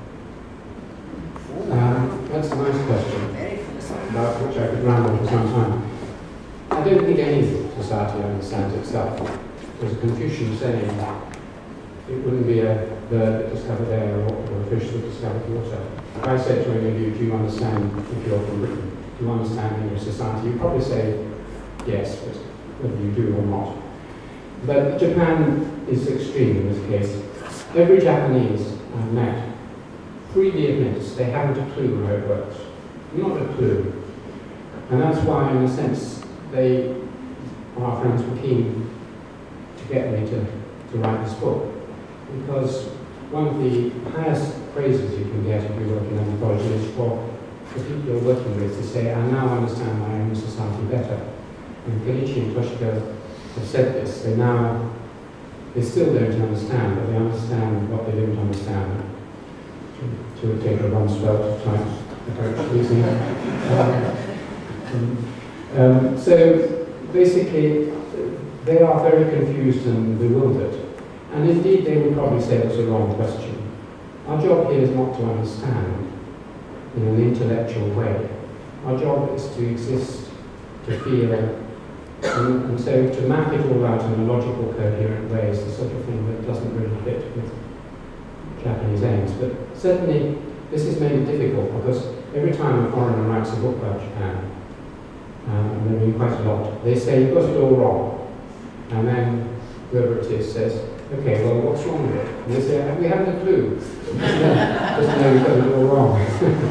Speaker 1: Um, that's a nice question, about which I could ramble for some time. I don't think any society understands itself. There's a Confucian saying, it wouldn't be a bird that discovered air or, or a fish that discovered water. If I said to any of you, do you understand, if you're from Britain, do you understand English society? You'd probably say yes, but whether you do or not. But Japan is extreme in this case. Every Japanese I've met freely admits they haven't a clue how it works. Not a clue. And that's why, in a sense, they, our friends were keen to get me to, to write this book. Because one of the highest praises you can get if you work in anthropology is for the people you're working with to say, I now understand my own society better. And Kenichi and Toshiko have said this. They now, they still don't understand, but they understand what they didn't understand. To, to take a Rumsfeld type approach using um, um, so basically, they are very confused and bewildered. And indeed, they would probably say it's a wrong question. Our job here is not to understand in an intellectual way. Our job is to exist, to feel, and, and so to map it all out in a logical, coherent way is the sort of thing that doesn't really fit with Japanese aims. But certainly, this has made it difficult because every time a foreigner writes a book about Japan, um, and they're doing quite a lot, they say, you've got it all wrong. And then whoever it is says, okay, well, what's wrong with it? And they say, we haven't a clue. Just know we've got it all wrong.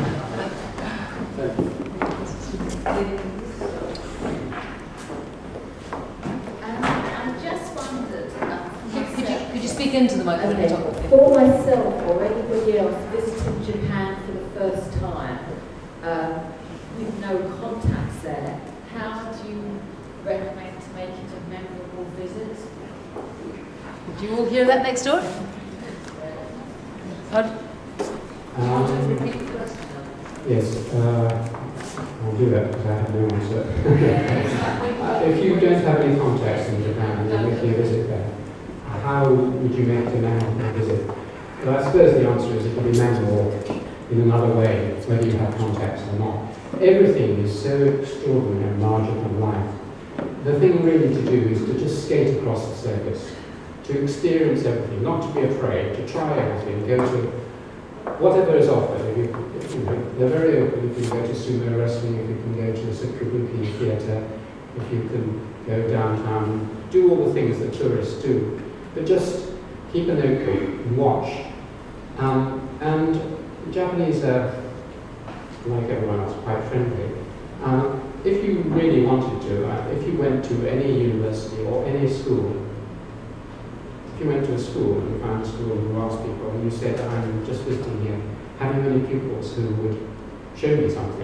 Speaker 2: Speak into the microphone.
Speaker 5: Okay. For myself or anybody else visiting Japan for the first time, um, with no contacts there, how do you recommend to make it a memorable visit?
Speaker 2: Did you all hear that next door? Pardon?
Speaker 1: Um,
Speaker 2: Repeat the question.
Speaker 1: yes, uh, I'll do that because I have no answer. uh, if you don't have any contacts in Japan and you're making a visit there, how would you make a memorable visit? Well, I suppose the answer is it will be memorable in another way, whether you have contacts or not. Everything is so extraordinary and larger than life. The thing really to do is to just skate across the circus, to experience everything, not to be afraid, to try everything, go to whatever is offered. If you, if you know, they're very open. You can go to sumo wrestling, if you can go to the Kabuki theatre, if you can go downtown, do all the things that tourists do. But just keep a notebook and watch. Um, and the Japanese are, like everyone else, quite friendly. Um, if you really wanted to, uh, if you went to any university or any school, if you went to a school and found a school and you asked people and you said, I'm just visiting here, have you any pupils who would show me something?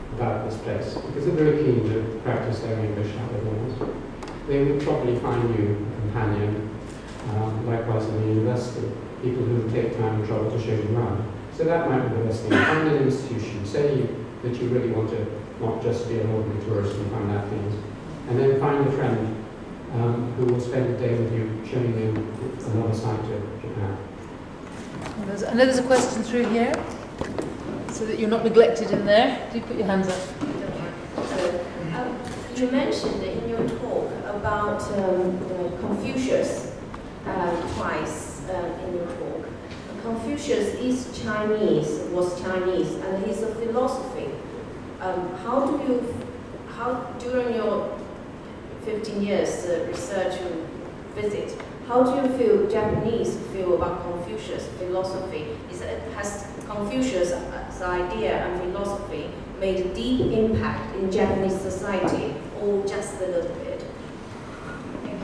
Speaker 1: about this place, because they're very keen to practice their English how they want. They would probably find you a companion, um, likewise in the university, people who would take time and trouble to show you around. So that might be the best thing. Find an institution, say you, that you really want to not just be an ordinary tourist and find out things, and then find a friend um, who will spend a day with you showing you another side of Japan.
Speaker 2: There's, I know there's a question through here, so that you're not neglected in there. Do put your hands up.
Speaker 6: Um, you mentioned in your talk about um, uh, Confucius um, twice uh, in your talk. Confucius is Chinese, was Chinese, and he's a philosophy. Um, how do you, how during your fifteen years uh, research and visit, how do you feel Japanese feel about Confucius philosophy? Is it, has Confucius' idea and philosophy made a deep impact in Japanese society, or just a little bit? Thank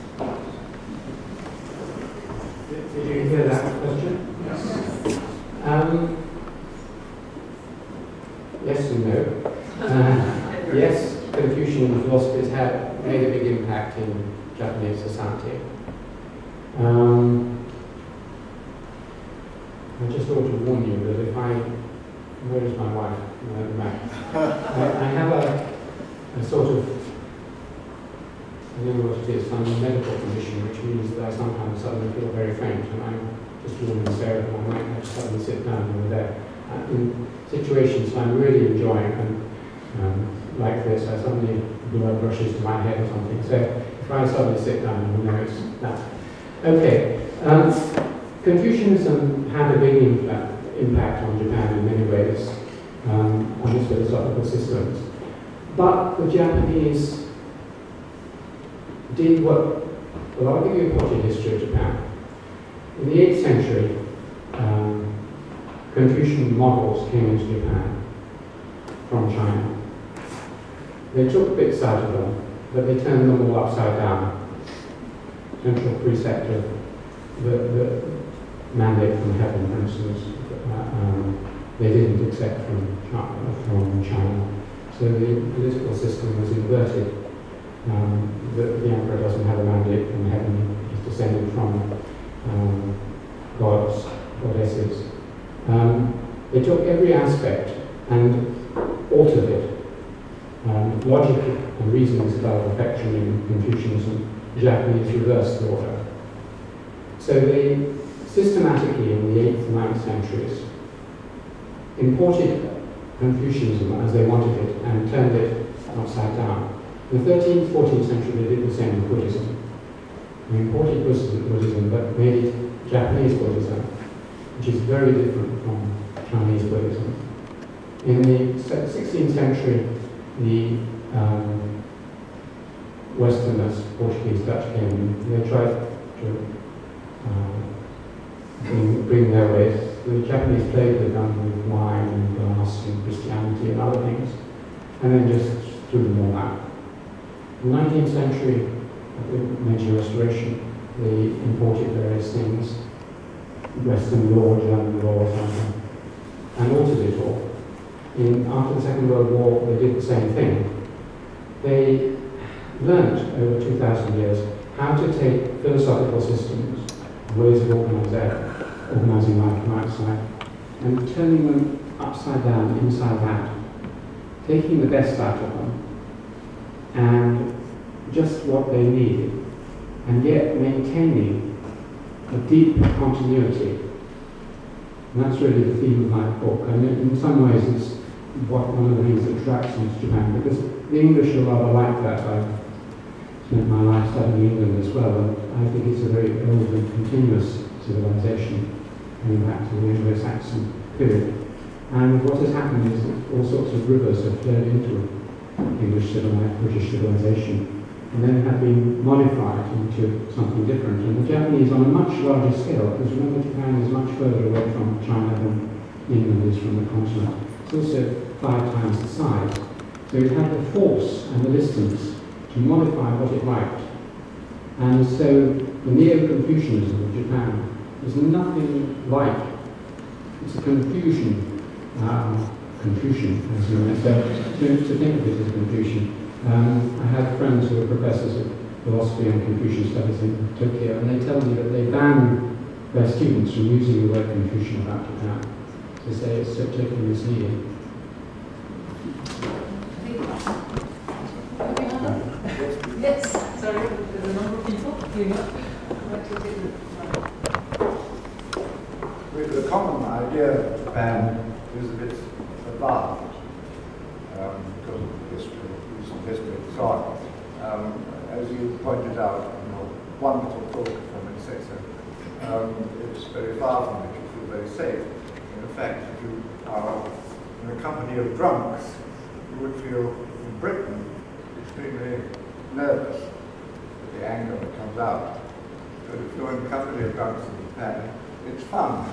Speaker 6: you.
Speaker 1: Did you hear that question?
Speaker 3: Yes.
Speaker 1: Um, yes and no. Uh, yes, Confucian philosophies have made a big impact in Japanese society. Um, I just ought to warn you that if I, where is my wife? No, at the back. I, I have a, a sort of, I don't know what it is, some medical condition, which means that I sometimes suddenly feel very faint, and I'm just warning Sarah that I might have to suddenly sit down over there. Uh, in situations I'm really enjoying, and um, like this, I suddenly blood rushes to my head or something. So if I suddenly sit down, you know it's that. Okay. Um, Confucianism had a big impact, impact on Japan in many ways, um, on its philosophical systems. But the Japanese did what, well, I'll give you a potted history of Japan. In the eighth century, um, Confucian models came into Japan from China. They took bits out of them, but they turned them all upside down. Central precept of the, the mandate from heaven, for instance, uh, um, they didn't accept from China, from China. So the political system was inverted. Um, the, the emperor doesn't have a mandate from heaven, he's descended from um, gods, goddesses. Um, they took every aspect and altered it. Um, logic and reasoning is about perfection in Confucianism. The Japanese reversed the order. So they systematically, in the eighth and ninth centuries, imported Confucianism as they wanted it and turned it upside down. In the thirteenth, fourteenth century, they did the same with Buddhism. They imported Buddhism, but made it Japanese Buddhism, which is very different from Chinese Buddhism. In the sixteenth century, the um, Westerners, Portuguese, Dutch came in, they tried to uh, bring, bring their ways. The Japanese played with them with wine and glass and Christianity and other things, and then just threw them all out. In the nineteenth century, at the Meiji Restoration, they imported various things, Western law, German law, or something, and altered it all. In, after the Second World War, they did the same thing. They learnt over two thousand years how to take philosophical systems, ways of organising life from outside, and turning them upside down, inside out, taking the best out of them, and just what they needed, and yet maintaining a deep continuity. And that's really the theme of my book. And in some ways it's what, one of the things that attracts me to Japan, because the English are rather like that. I've spent my life studying England as well, and I think it's a very old and continuous civilization, going back to the Anglo-Saxon period. And what has happened is that all sorts of rivers have flowed into English civilization, British civilization, and then have been modified into something different. And the Japanese on a much larger scale, because remember Japan is much further away from China than England is from the continent. It's also five times the size. So it had the force and the distance to modify what it liked. And so the Neo-Confucianism of Japan is nothing like, it's a confusion um, Confucian, as you might say, to, to think of it as Confucian. Um, I have friends who are professors of philosophy and Confucian studies in Tokyo, and they tell me that they ban their students from using the word Confucian about Japan. They say it's so totally misleading.
Speaker 2: Yes, sorry, there's a number of people queuing up.
Speaker 7: With the common idea of Japan is that it's advanced um, because of the history, recent history and so on. Um, as you pointed out in your wonderful book, if I may say so, um, it's very far from it. You feel very safe. In fact, if you are in a company of drunks, you would feel in Britain extremely nervous with the anger that comes out. But if you're in a company of drunks in Japan, it's fun.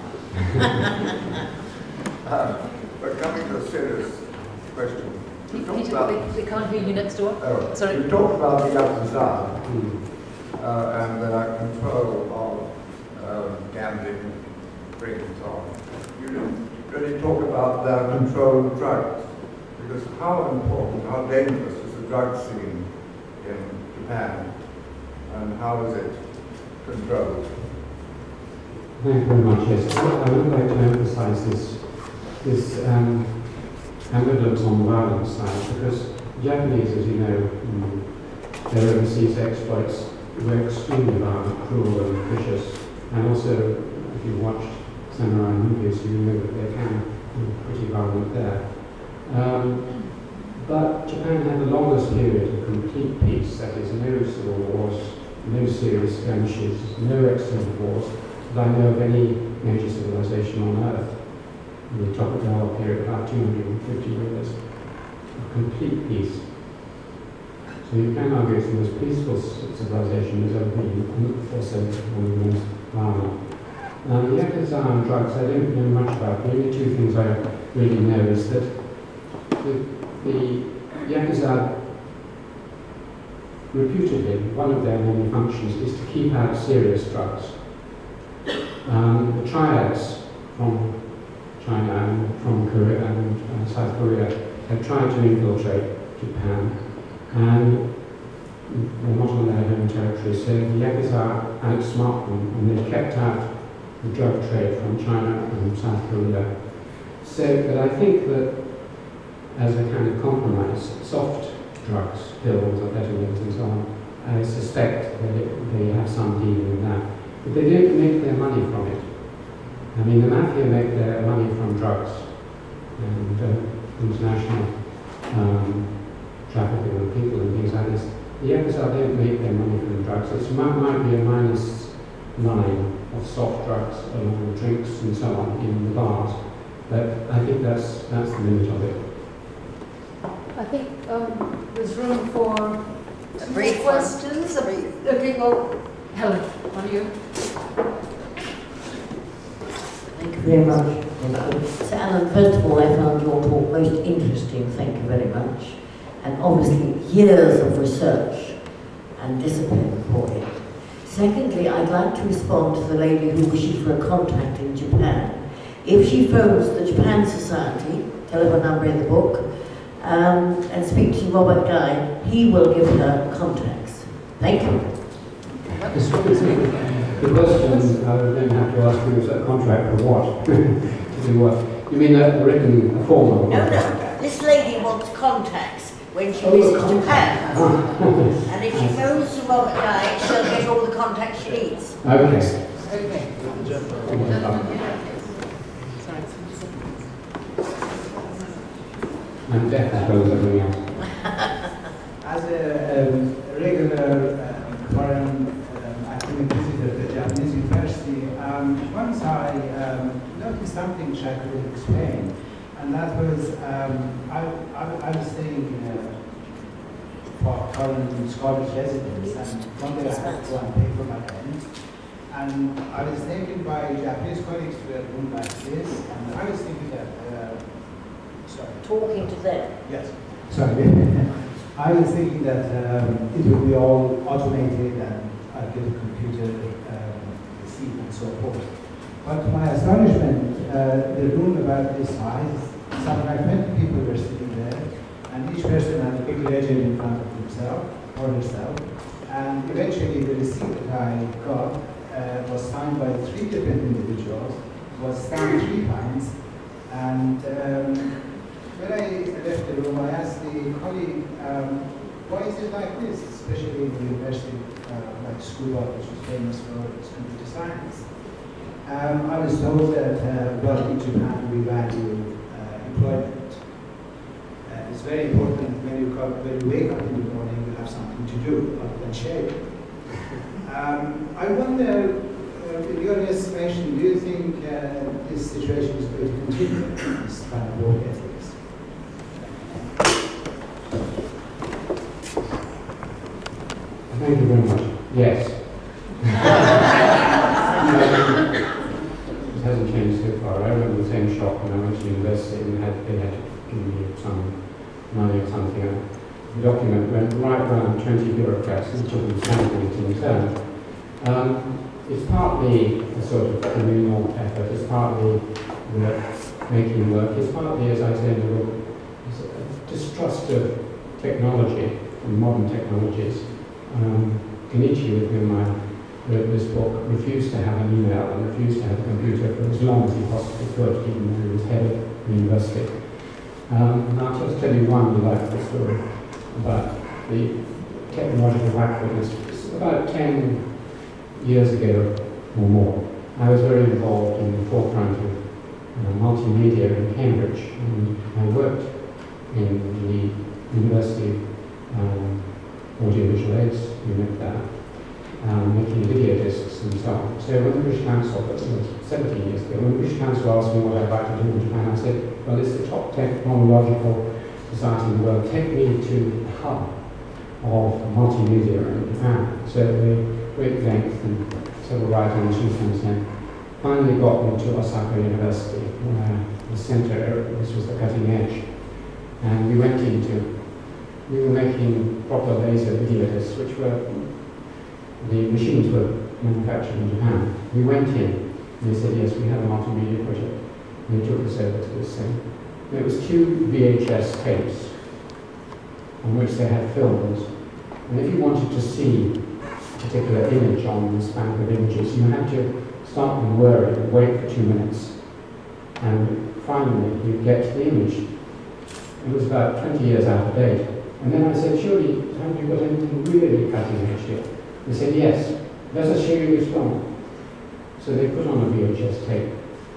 Speaker 7: um, but coming to a serious question, you talked about,
Speaker 2: they, they can't hear you next door.
Speaker 7: Oh,
Speaker 2: Sorry.
Speaker 7: You talked about the Yakuza uh, and their control of um, gambling, drink and so on. You didn't really talk about their control of drugs, because how important, how dangerous is the drug scene in Japan, and how is it controlled?
Speaker 1: Thank you very much. Yes, I would like to emphasize this, this um, ambivalence on the violence side, because Japanese, as you know, um, their overseas exploits were extremely violent, cruel and vicious, and also, if you watched samurai movies, you know that they can be pretty violent there. Um, but Japan had the longest period of complete peace, that is, no civil wars, no serious skirmishes, no external wars, that I know of any major civilization on Earth. In the Tokugawa period, about two hundred fifty years of complete peace. So you can argue it's the most peaceful civilization there's ever been, and also one of the most violent. Now, the Yakuza and drugs, I don't know much about. The only two things I really know is that the, the Yakuza, reputedly, one of their many functions is to keep out serious drugs. Um, the triads from China and from Korea and uh, South Korea have tried to infiltrate Japan, and they're not on their home territory, so the Yakuza outsmart them, and they've kept out the drug trade from China and South Korea. So, but I think that as a kind of compromise, soft drugs, pills, amphetamines and so on, I suspect that it, they have some dealing with that. But they don't make their money from it. I mean, the mafia make their money from drugs and uh, international um, trafficking of people and things like this. The Yakuza don't make their money from drugs. It might, might be a minus line of soft drugs along with drinks and so on in the bars, but I think that's that's the limit of it.
Speaker 2: I think um, there's room for some more
Speaker 8: brief
Speaker 2: questions. Okay, well, Helen, on you.
Speaker 8: Thank you very much. So Alan, first of all, I found your talk most interesting, thank you very much. And obviously years of research and discipline for it. Secondly, I'd like to respond to the lady who wishes for a contact in Japan. If she phones the Japan Society, telephone number in the book, um, and speaks to Robert Guy, he will give her contacts. Thank you.
Speaker 1: The question I would then have to ask you is a contract for what? To do what? You mean a written a formal
Speaker 8: No,
Speaker 1: contract?
Speaker 8: no. This lady wants contacts when she
Speaker 1: Oh,
Speaker 8: visits
Speaker 1: contact.
Speaker 8: Japan.
Speaker 1: Ah.
Speaker 8: And if she phones to Robert Guy, she'll get all the contacts she needs.
Speaker 1: Okay.
Speaker 2: Okay.
Speaker 1: I'm deaf as well as everything else.
Speaker 9: As a um, regular um, foreign um, academic visitor to the Japanese university, um, once I um, noticed something which I could explain, and that was um, I, I, I was staying in a for foreign scholars residence, and one day I had to go and pay for my rent, and I was taken by Japanese colleagues to a room like this, and I was thinking that. Uh, sorry.
Speaker 8: Talking to them.
Speaker 9: Yes. Sorry. I was thinking that um, it would be all automated and I'd get a computer um, receipt and so forth. But to my astonishment, uh, the room about this size something like twenty people were sitting there, and each person had a big ledger in front of himself or herself. And eventually the receipt that I got uh, was signed by three different individuals, was stamped three times, and um, when I left the room, I asked the colleague, um, why is it like this, especially in the university uh, like Scuba, which was famous for its computer science. Um, I was told that, uh, well, in Japan we value uh, employment. Uh, it's very important when you, come, when you wake up in the morning, you have something to do other than shave. Um, I wonder, uh, in your estimation, do you think uh, this situation is going to continue, this kind of work ethics?
Speaker 1: Thank you very much. Yes. It hasn't changed so far. I remember the same shop when I went to university and had, they had to give me some money or something. The document went right around twenty bureaucrats, each of them sampling it in turn. Um, it's partly a sort of communal effort, it's partly the making work, it's partly, as I said in the book, a distrust of technology and modern technologies. Um, Kenichi, with whom I wrote this book, refused to have an email and refused to have a computer for as long as he possibly could, even though he was head of the university. Um, and I'll just tell you one delightful story about the technological backwardness. It's about ten years ago or more. I was very involved in the forefront of uh, multimedia in Cambridge, and I worked in the university um, audiovisual aids unit there, um, making video discs and so on. So when the British Council, that was seventeen years ago, when the British Council asked me what I'd like to do in Japan, I said, well, it's the top technological society in the world, take me to the hub of multimedia in Japan. So they, great length and several writers and chieftains then, finally got me to Osaka University, where the center, this was the cutting edge. And we went into We were making proper laser video discs, which were, the machines were manufactured in Japan. We went in, and they said, yes, we have a multimedia project. And they took us over to this thing. And it was two V H S tapes on which they had films. And if you wanted to see a particular image on this bank of images, you had to start with Word and wait for two minutes. And finally, you get to the image. It was about twenty years out of date. And then I said, surely, haven't you got anything really cutting edge here? They said, yes, let us show you this film. So they put on a V H S tape.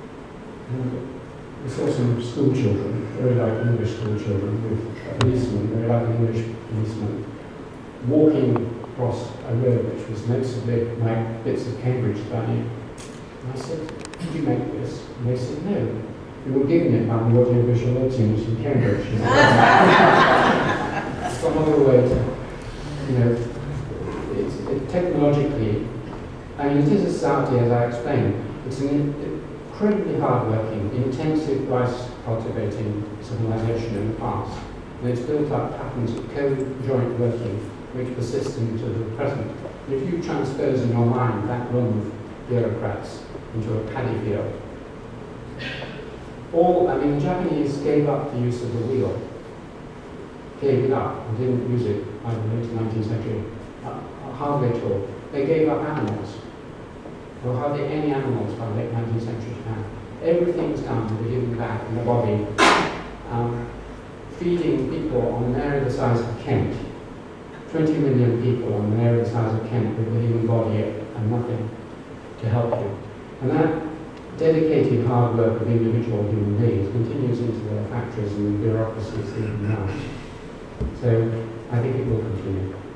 Speaker 1: And we saw some school children, very like English school children, with a policeman, very like an English policeman, walking across a road which was noticeably like bits of Cambridge value. And I said, did you make this? And they said, no. We were given it by the audiovisual aids unit in Cambridge. Some other way to, you know, it's, it, technologically, I mean, it is a society, as I explained, it's an incredibly hard-working, intensive rice-cultivating civilization in the past, and it's built up patterns of co-joint working which persist into the present. And if you transpose in your mind that room of bureaucrats into a paddy field, all, I mean, the Japanese gave up the use of the wheel. Gave it up and didn't use it by the late nineteenth century, uh, hardly at all. They gave up animals. There were hardly any animals by the late nineteenth century Japan. Everything's done to be given back in the body. Um, feeding people on an area the size of Kent, twenty million people on an area the size of Kent with a human body and nothing to help you. And that dedicated hard work of individual human beings continues into their factories and bureaucracies even now. So I think it will continue.